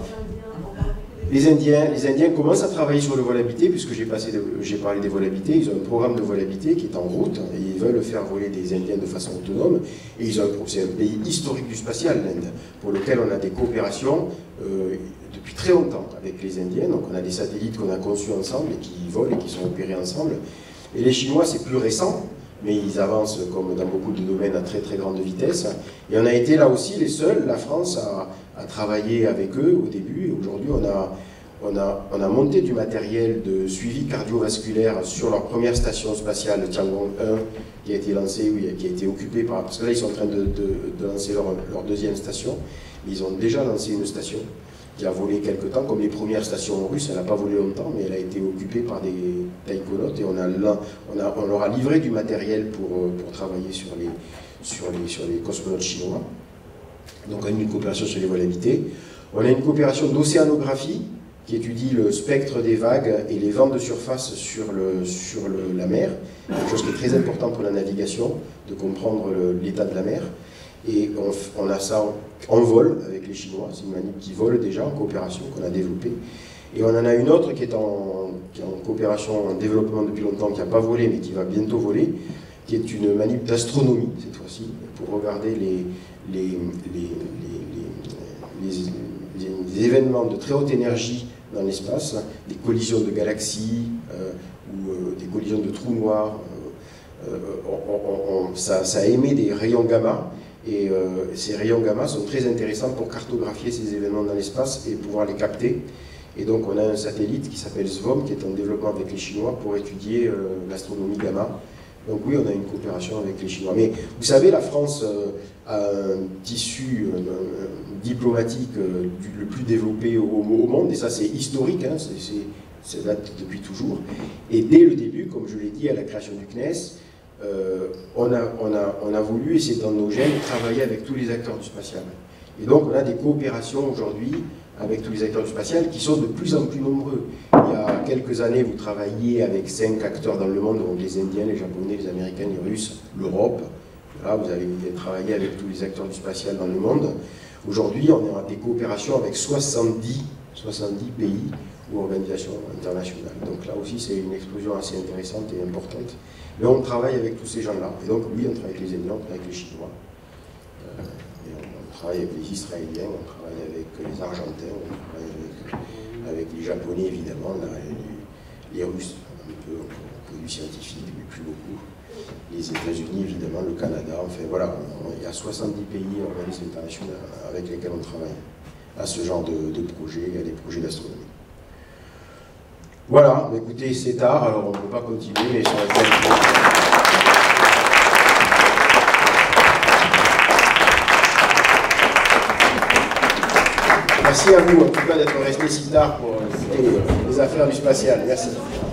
Les Indiens commencent à travailler sur le vol habité, puisque j'ai parlé des vols habités. Ils ont un programme de vol habité qui est en route, et ils veulent faire voler des Indiens de façon autonome. Et c'est un pays historique du spatial, l'Inde, pour lequel on a des coopérations depuis très longtemps avec les Indiens. Donc on a des satellites qu'on a conçus ensemble et qui volent et qui sont opérés ensemble. Et les Chinois, c'est plus récent, mais ils avancent comme dans beaucoup de domaines à très très grande vitesse. Et on a été là aussi les seuls, la France, à travailler avec eux au début. Et aujourd'hui, on a monté du matériel de suivi cardiovasculaire sur leur première station spatiale, Tiangong 1, qui a été lancée, qui a été occupée par... Parce que là, ils sont en train de lancer leur deuxième station. Ils ont déjà lancé une station qui a volé quelque temps, comme les premières stations russes. Elle n'a pas volé longtemps, mais elle a été occupée par des taïkonautes, et on leur a livré du matériel pour travailler sur les cosmonautes chinois. Donc on a une coopération sur les vols habités. On a une coopération d'océanographie qui étudie le spectre des vagues et les vents de surface sur la mer, quelque chose qui est très important pour la navigation, de comprendre l'état de la mer. Et on a ça en vol avec les Chinois, c'est une manip qui vole déjà en coopération qu'on a développée. Et on en a une autre qui est en coopération, en développement depuis longtemps, qui n'a pas volé mais qui va bientôt voler, qui est une manip d'astronomie cette fois-ci, pour regarder les événements de très haute énergie dans l'espace, des collisions de galaxies ou des collisions de trous noirs. Ça émet des rayons gamma, et ces rayons gamma sont très intéressants pour cartographier ces événements dans l'espace et pouvoir les capter. Et donc on a un satellite qui s'appelle SVOM, qui est en développement avec les Chinois pour étudier l'astronomie gamma. Donc oui, on a une coopération avec les Chinois. Mais vous savez, la France a un tissu diplomatique le plus développé au monde, et ça c'est historique, hein, c'est date depuis toujours. Et dès le début, comme je l'ai dit à la création du CNES, on a voulu, et c'est dans nos gènes, travailler avec tous les acteurs du spatial. Et donc on a des coopérations aujourd'hui avec tous les acteurs du spatial qui sont de plus en plus nombreux. Il y a quelques années, vous travailliez avec 5 acteurs dans le monde, donc les Indiens, les Japonais, les Américains, les Russes, l'Europe. Là, vous avez travaillé avec tous les acteurs du spatial dans le monde. Aujourd'hui, on a des coopérations avec 70 pays ou organisations internationales. Donc là aussi, c'est une explosion assez intéressante et importante. Mais on travaille avec tous ces gens-là. Et donc, oui, on travaille avec les Indiens, on travaille avec les Chinois. On travaille avec les Israéliens, on travaille avec les Argentins, on travaille avec les Japonais, évidemment, là, les Russes, un peu du scientifique, mais plus beaucoup. Les États-Unis, évidemment, le Canada, enfin voilà, il y a 70 pays, organismes internationaux avec lesquels on travaille à ce genre de projet, à des projets d'astronomie. Voilà, écoutez, c'est tard, alors on ne peut pas continuer, mais sur la Merci à vous, en tout cas, d'être resté si tard pour écouter les affaires du spatial. Merci.